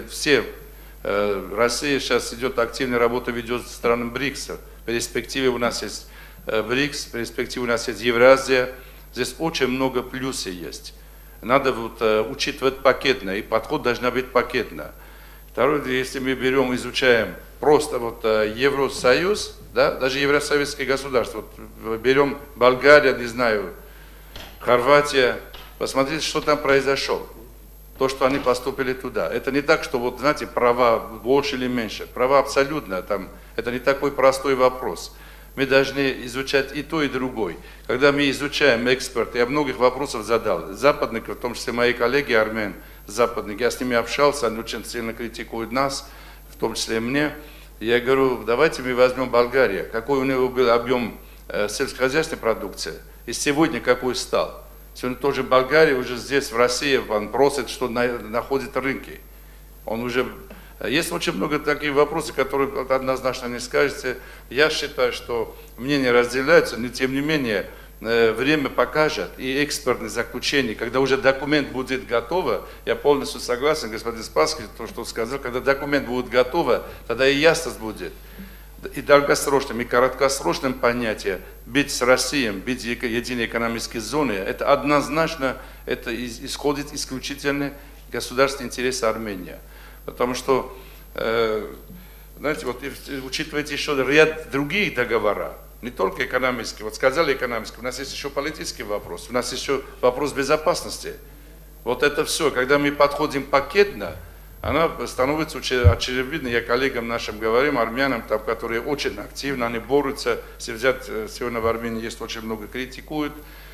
Россия сейчас идет, активная работа ведет с странами БРИКСа. В перспективе у нас есть БРИКС, в перспективе у нас есть Евразия. Здесь очень много плюсов есть. Надо вот, учитывать пакетно, и подход должен быть пакетно. Второе, если мы берем, изучаем просто вот Евросоюз, да, даже евросоветские государства, вот, берем Болгария, не знаю, Хорватия, посмотрите, что там произошло. То, что они поступили туда. Это не так, что, вот, знаете, права больше или меньше. Права абсолютно, там, это не такой простой вопрос. Мы должны изучать и то, и другой. Когда мы изучаем экспорт, я многих вопросов задал. Западники, в том числе мои коллеги армян, западники, я с ними общался, они очень сильно критикуют нас, в том числе и мне. Я говорю, давайте мы возьмем Болгарию. Какой у него был объем сельскохозяйственной продукции, и сегодня какой стал. Сегодня тоже Болгария уже здесь, в России, он просит, что находит рынки. Он уже... Есть очень много таких вопросов, которые однозначно не скажете. Я считаю, что мнения разделяются, но тем не менее время покажет и экспертные заключения, когда уже документ будет готов, я полностью согласен, господин Спасский, то, что сказал, когда документ будет готов, тогда и ясность будет. И долгосрочным, и краткосрочным понятие быть с Россией, быть в единой экономической зоне, это однозначно, это исходит исключительно государственный интерес Армении. Потому что, знаете, вот учитывайте еще ряд других договоров, не только экономические. Вот сказали экономические, у нас есть еще политический вопрос, у нас еще вопрос безопасности. Вот это все, когда мы подходим пакетно, она становится очень очевидной. Я коллегам нашим говорим, армянам, там, которые очень активно, они борются. Если взять, сегодня в Армении есть очень много критикуют.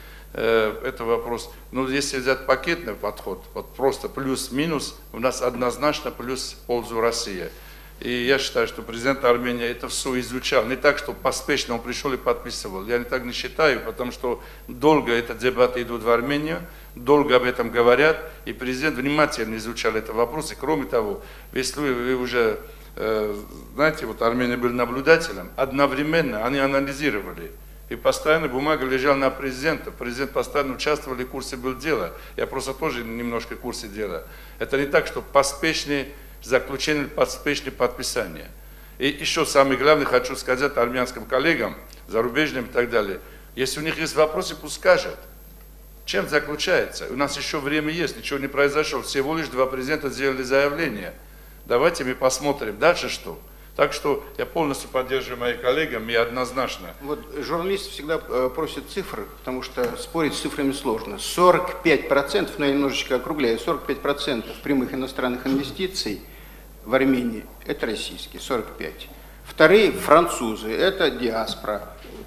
Это вопрос. Но если взять пакетный подход, вот просто плюс-минус, у нас однозначно плюс в пользу России. И я считаю, что президент Армении это все изучал. Не так, что поспешно он пришел и подписывал. Я так не считаю, потому что долго эти дебаты идут в Армении, долго об этом говорят, и президент внимательно изучал этот вопрос. И кроме того, если вы уже, знаете, вот Армения был наблюдателем, одновременно они анализировали. И постоянно бумага лежала на президента. Президент постоянно участвовал в курсе был дела. Я просто тоже немножко в курсе дела. Это не так, что поспешные заключение, поспешное подписание. И еще самое главное, хочу сказать армянским коллегам, зарубежным и так далее. Если у них есть вопросы, пусть скажут. Чем заключается? У нас еще время есть, ничего не произошло. Всего лишь 2 президента сделали заявление. Давайте мы посмотрим. Дальше что? Так что я полностью поддерживаю моих коллег, и однозначно. Вот журналисты всегда просят цифры, потому что спорить с цифрами сложно. 45%, но я немножечко округляю, 45% прямых иностранных инвестиций в Армении – это российские, 45%. Вторые – французы, это диаспора,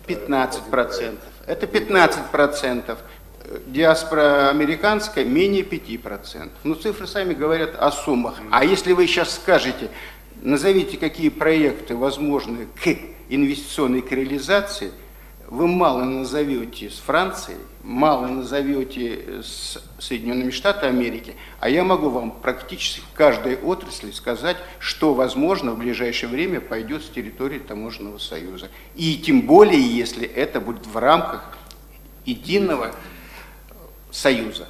15%. Это 15%. Диаспора американская – менее 5%. Ну, цифры сами говорят о суммах. А если вы сейчас скажете… Назовите, какие проекты возможны к инвестиционной к реализации, вы мало назовете с Францией, мало назовете с Соединенными Штатами Америки, а я могу вам практически в каждой отрасли сказать, что возможно в ближайшее время пойдет с территории Таможенного союза. И тем более, если это будет в рамках единого союза.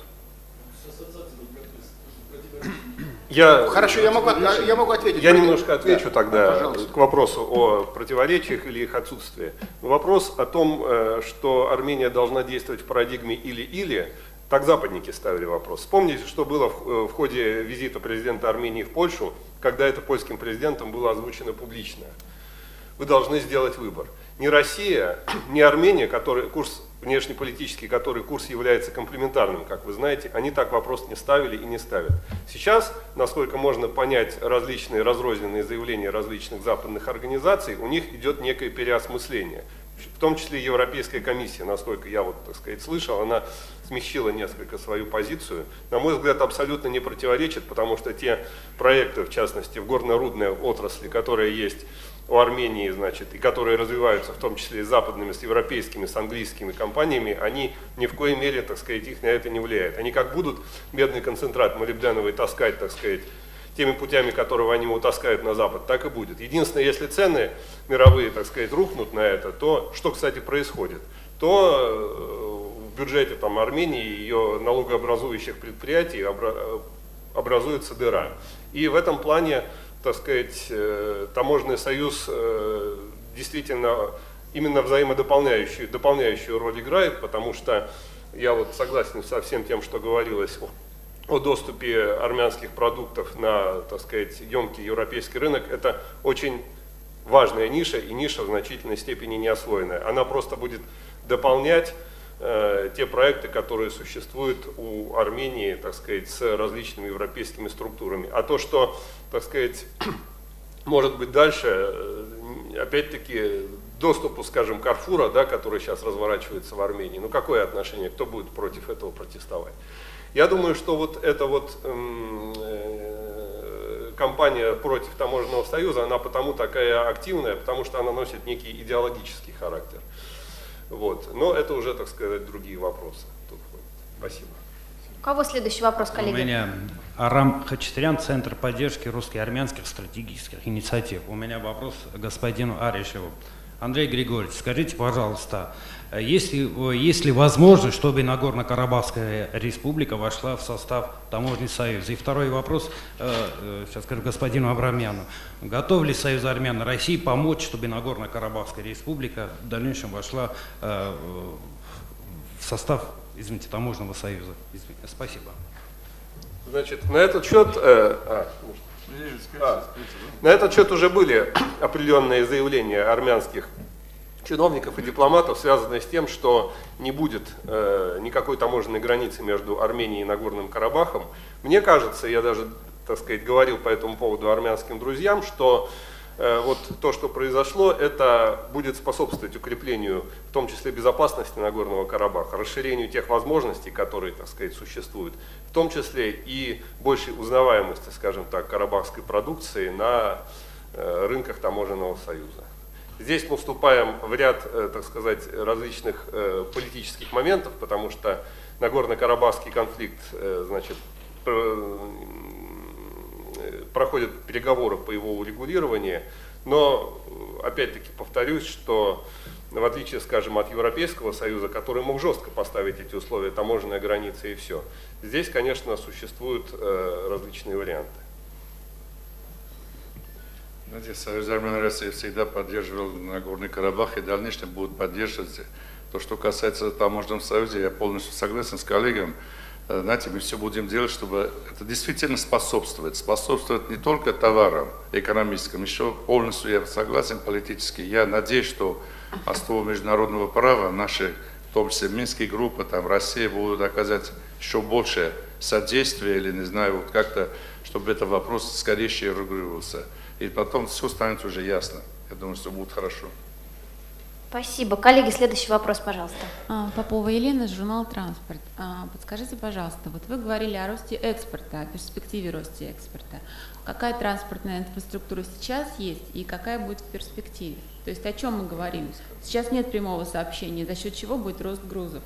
Хорошо, я могу ответить. Я немножко отвечу тогда пожалуйста. К вопросу о противоречиях или их отсутствии. Вопрос о том, что Армения должна действовать в парадигме или-или, так западники ставили вопрос. Вспомните, что было в ходе визита президента Армении в Польшу, когда это польским президентом было озвучено публично. Вы должны сделать выбор. Ни Россия, ни Армения, курс внешнеполитический, который курс является комплементарным, как вы знаете, они так вопрос не ставили и не ставят. Сейчас, насколько можно понять различные разрозненные заявления различных западных организаций, у них идет некое переосмысление. В том числе Европейская комиссия, насколько я вот, так сказать, слышал, она смягчила несколько свою позицию. На мой взгляд, абсолютно не противоречит, потому что те проекты, в частности, в горно-рудной отрасли, которые есть у Армении, значит, и которые развиваются в том числе и с западными, с европейскими, с английскими компаниями, они ни в коей мере, так сказать, их на это не влияют. Они как будут медный концентрат молибденовый таскать, так сказать, теми путями, которые они его таскают на Запад, так и будет. Единственное, если цены мировые, так сказать, рухнут на это, то что, кстати, происходит? То в бюджете там, Армении и ее налогообразующих предприятий образуется дыра. И в этом плане, так сказать, таможенный союз действительно именно дополняющую роль играет, потому что я вот согласен со всем тем, что говорилось о доступе армянских продуктов на, так сказать, емкий европейский рынок. Это очень важная ниша, и ниша в значительной степени не освоенная. Она просто будет дополнять те проекты, которые существуют у Армении, так сказать, с различными европейскими структурами. А то, что, так сказать, может быть дальше, опять-таки, доступу, скажем, Карфура, да, который сейчас разворачивается в Армении, ну какое отношение, кто будет против этого протестовать? Я думаю, что вот эта вот кампания против таможенного союза, она потому такая активная, потому что она носит некий идеологический характер. Вот. Но это уже, так сказать, другие вопросы. Тут спасибо. У кого следующий вопрос, коллеги? У меня Арам Хачатурян, Центр поддержки русско-армянских стратегических инициатив. У меня вопрос господину Аришеву. Андрей Григорьевич, скажите, пожалуйста, есть ли возможность, чтобы Нагорно-Карабахская республика вошла в состав таможенного союза? И второй вопрос, сейчас скажу господину Абрамяну. Готов ли Союз армян России помочь, чтобы Нагорно-Карабахская республика в дальнейшем вошла в состав, извините, таможенного союза? Извините, спасибо. Значит, на этот счет... На этот счет уже были определенные заявления армянских чиновников и дипломатов, связанные с тем, что не будет никакой таможенной границы между Арменией и Нагорным Карабахом. Мне кажется, я даже, так сказать, говорил по этому поводу армянским друзьям, что вот то, что произошло, это будет способствовать укреплению, в том числе безопасности Нагорного Карабаха, расширению тех возможностей, которые, так сказать, существуют, в том числе и большей узнаваемости, скажем так, карабахской продукции на рынках таможенного союза. Здесь мы вступаем в ряд, так сказать, различных политических моментов, потому что Нагорно-Карабахский конфликт, значит, проходят переговоры по его урегулированию, но, опять-таки, повторюсь, что в отличие, скажем, от Европейского Союза, который мог жестко поставить эти условия, таможенная граница и все, здесь, конечно, существуют различные варианты. Знаете, Союз армян России всегда поддерживал Нагорный Карабах и в дальнейшем будет поддерживать. То, что касается таможенного союза, я полностью согласен с коллегами. Знаете, мы все будем делать, чтобы это действительно способствовать не только товарам экономическим, еще полностью я согласен политически. Я надеюсь, что основу международного права наши, в том числе Минские группы, там Россия, будут оказать еще больше содействия или, не знаю, вот как-то, чтобы этот вопрос скорее регулировался. И потом все станет уже ясно. Я думаю, что будет хорошо. Спасибо. Коллеги, следующий вопрос, пожалуйста. Попова Елена, журнал «Транспорт». Подскажите, пожалуйста, вот вы говорили о росте экспорта, о перспективе роста экспорта. Какая транспортная инфраструктура сейчас есть и какая будет в перспективе? То есть о чем мы говорим? Сейчас нет прямого сообщения, за счет чего будет рост грузов?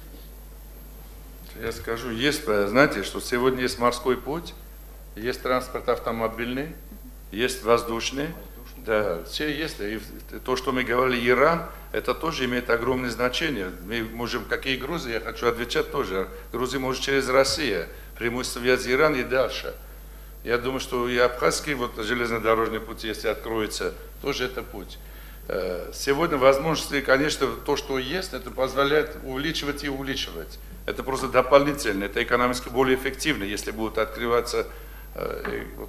Я скажу, есть, знаете, что сегодня есть морской путь, есть транспорт автомобильный, есть воздушный. Да, все есть. И то, что мы говорили, Иран, это тоже имеет огромное значение. Мы можем, какие грузы, я хочу отвечать тоже. Грузы может через Россию, прямую связь Иран и дальше. Я думаю, что и Абхазский вот, железнодорожный путь, если откроется, тоже это путь. Сегодня возможности, конечно, то, что есть, это позволяет увеличивать и увеличивать. Это просто дополнительно, это экономически более эффективно, если будут открываться вот,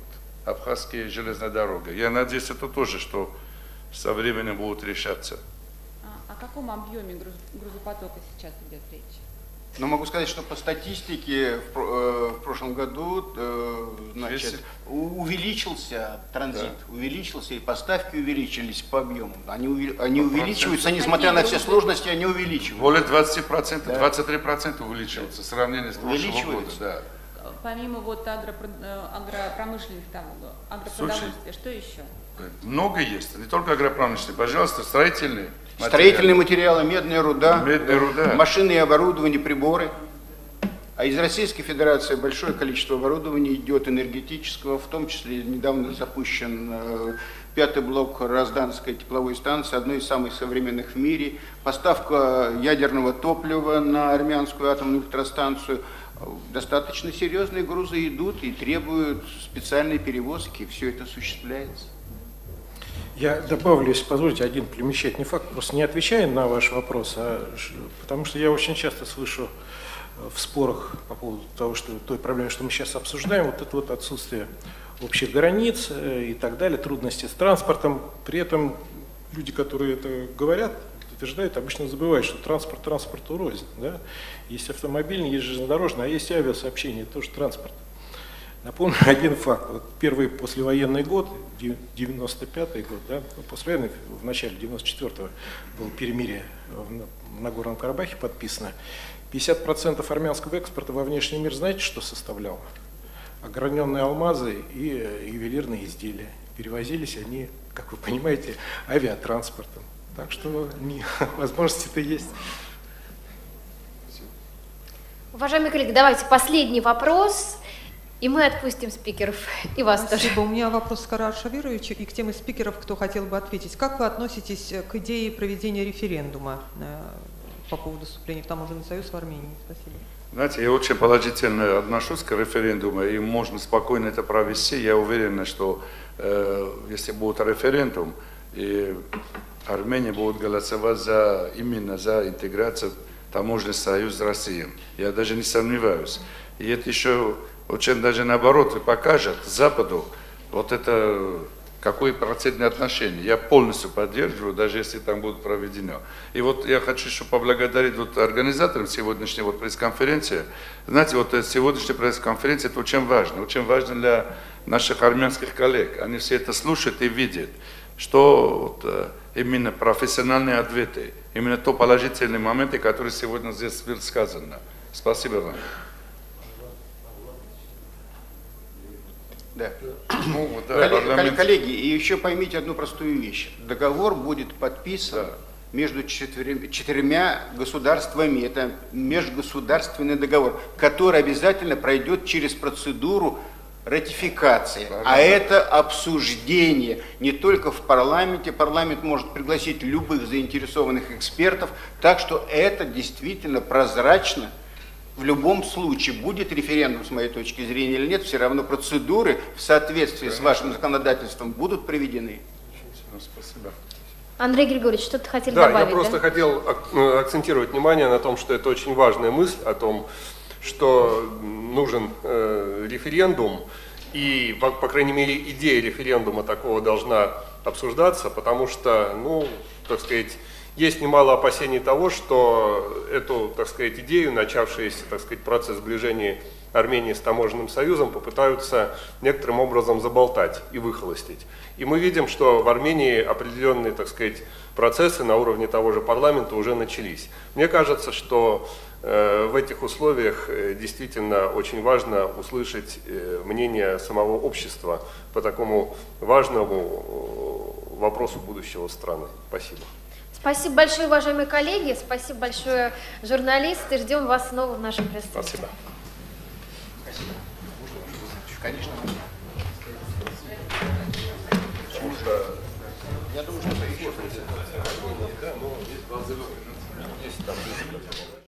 Абхазские железная дорога. Я надеюсь, это тоже, что со временем будут решаться. А О каком объеме грузопотока сейчас идет речь? Но могу сказать, что по статистике в прошлом году значит, увеличился транзит, увеличился, и поставки увеличились по объему. Они увеличиваются, несмотря на все сложности, они увеличиваются. Более 20%, 23% увеличиваются в сравнении с прошлым годом. Да. Помимо вот агропромышленных агропродовольствия, что еще? Много есть, не только агропромышленные, пожалуйста, строительные. Строительные материалы, медная руда, руда, машины и оборудование, приборы. А из Российской Федерации большое количество оборудования идет энергетического, в том числе недавно запущен 5-й блок Розданской тепловой станции, одной из самых современных в мире. Поставка ядерного топлива на армянскую атомную электростанцию. Достаточно серьезные грузы идут и требуют специальной перевозки. Все это осуществляется. Я добавлю, если позволите, один примечательный факт, просто не отвечая на ваш вопрос, потому что я очень часто слышу в спорах по поводу того, что той проблемы, что мы сейчас обсуждаем, вот это вот отсутствие общих границ и так далее, трудности с транспортом. При этом люди, которые это говорят, утверждают, обычно забывают, что транспорт транспорту рознь. Да? Есть автомобильный, есть железнодорожный, а есть авиасообщение, тоже транспорт. Напомню один факт. Вот первый послевоенный год, 95-й год, да, послевоенный, в начале 94-го было перемирие в Нагорном Карабахе подписано. 50% армянского экспорта во внешний мир, знаете, что составляло? Ограненные алмазы и ювелирные изделия. Перевозились они, как вы понимаете, авиатранспортом. Так что возможности-то есть. Уважаемые коллеги, давайте последний вопрос. И мы отпустим спикеров, и вас тоже. Спасибо. У меня вопрос к Карару Шавировичу и к теме спикеров, кто хотел бы ответить. Как вы относитесь к идее проведения референдума по поводу вступления в таможенный союз в Армении? Спасибо. Знаете, я очень положительно отношусь к референдуму, и можно спокойно это провести. Я уверен, что если будет референдум, и Армения будет голосовать именно за интеграцию в таможенный союз с Россией. Я даже не сомневаюсь. И это еще очень даже наоборот покажет Западу вот это какое процентное отношение. Я полностью поддерживаю, даже если там будет проведено. И вот я хочу еще поблагодарить вот организаторам сегодняшней вот пресс-конференции. Знаете, вот сегодняшняя пресс-конференция это очень важно для наших армянских коллег. Они все это слушают и видят, что вот, именно профессиональные ответы, именно то положительные моменты, которые сегодня здесь были сказаны. Спасибо вам. Да. Ну, да, коллеги, и еще поймите одну простую вещь. Договор будет подписан между четырьмя государствами. Это межгосударственный договор, который обязательно пройдет через процедуру ратификации. А это обсуждение не только в парламенте. Парламент может пригласить любых заинтересованных экспертов. Так что это действительно прозрачно. В любом случае, будет референдум, с моей точки зрения, или нет, все равно процедуры в соответствии с вашим законодательством будут проведены. Спасибо. Андрей Григорьевич, что-то хотели добавить? Я просто хотел акцентировать внимание на том, что это очень важная мысль о том, что нужен референдум, и, по крайней мере, идея референдума такого должна обсуждаться, потому что, ну, так сказать, есть немало опасений того, что эту, так сказать, идею, начавшийся, так сказать, процесс сближения Армении с таможенным союзом, попытаются некоторым образом заболтать и выхолостить. И мы видим, что в Армении определенные, так сказать, процессы на уровне того же парламента уже начались. Мне кажется, что в этих условиях действительно очень важно услышать мнение самого общества по такому важному вопросу будущего страны. Спасибо. Спасибо большое, уважаемые коллеги, спасибо большое, журналисты. Ждем вас снова в нашем пресс-центре. Спасибо. Конечно. Я думаю, что это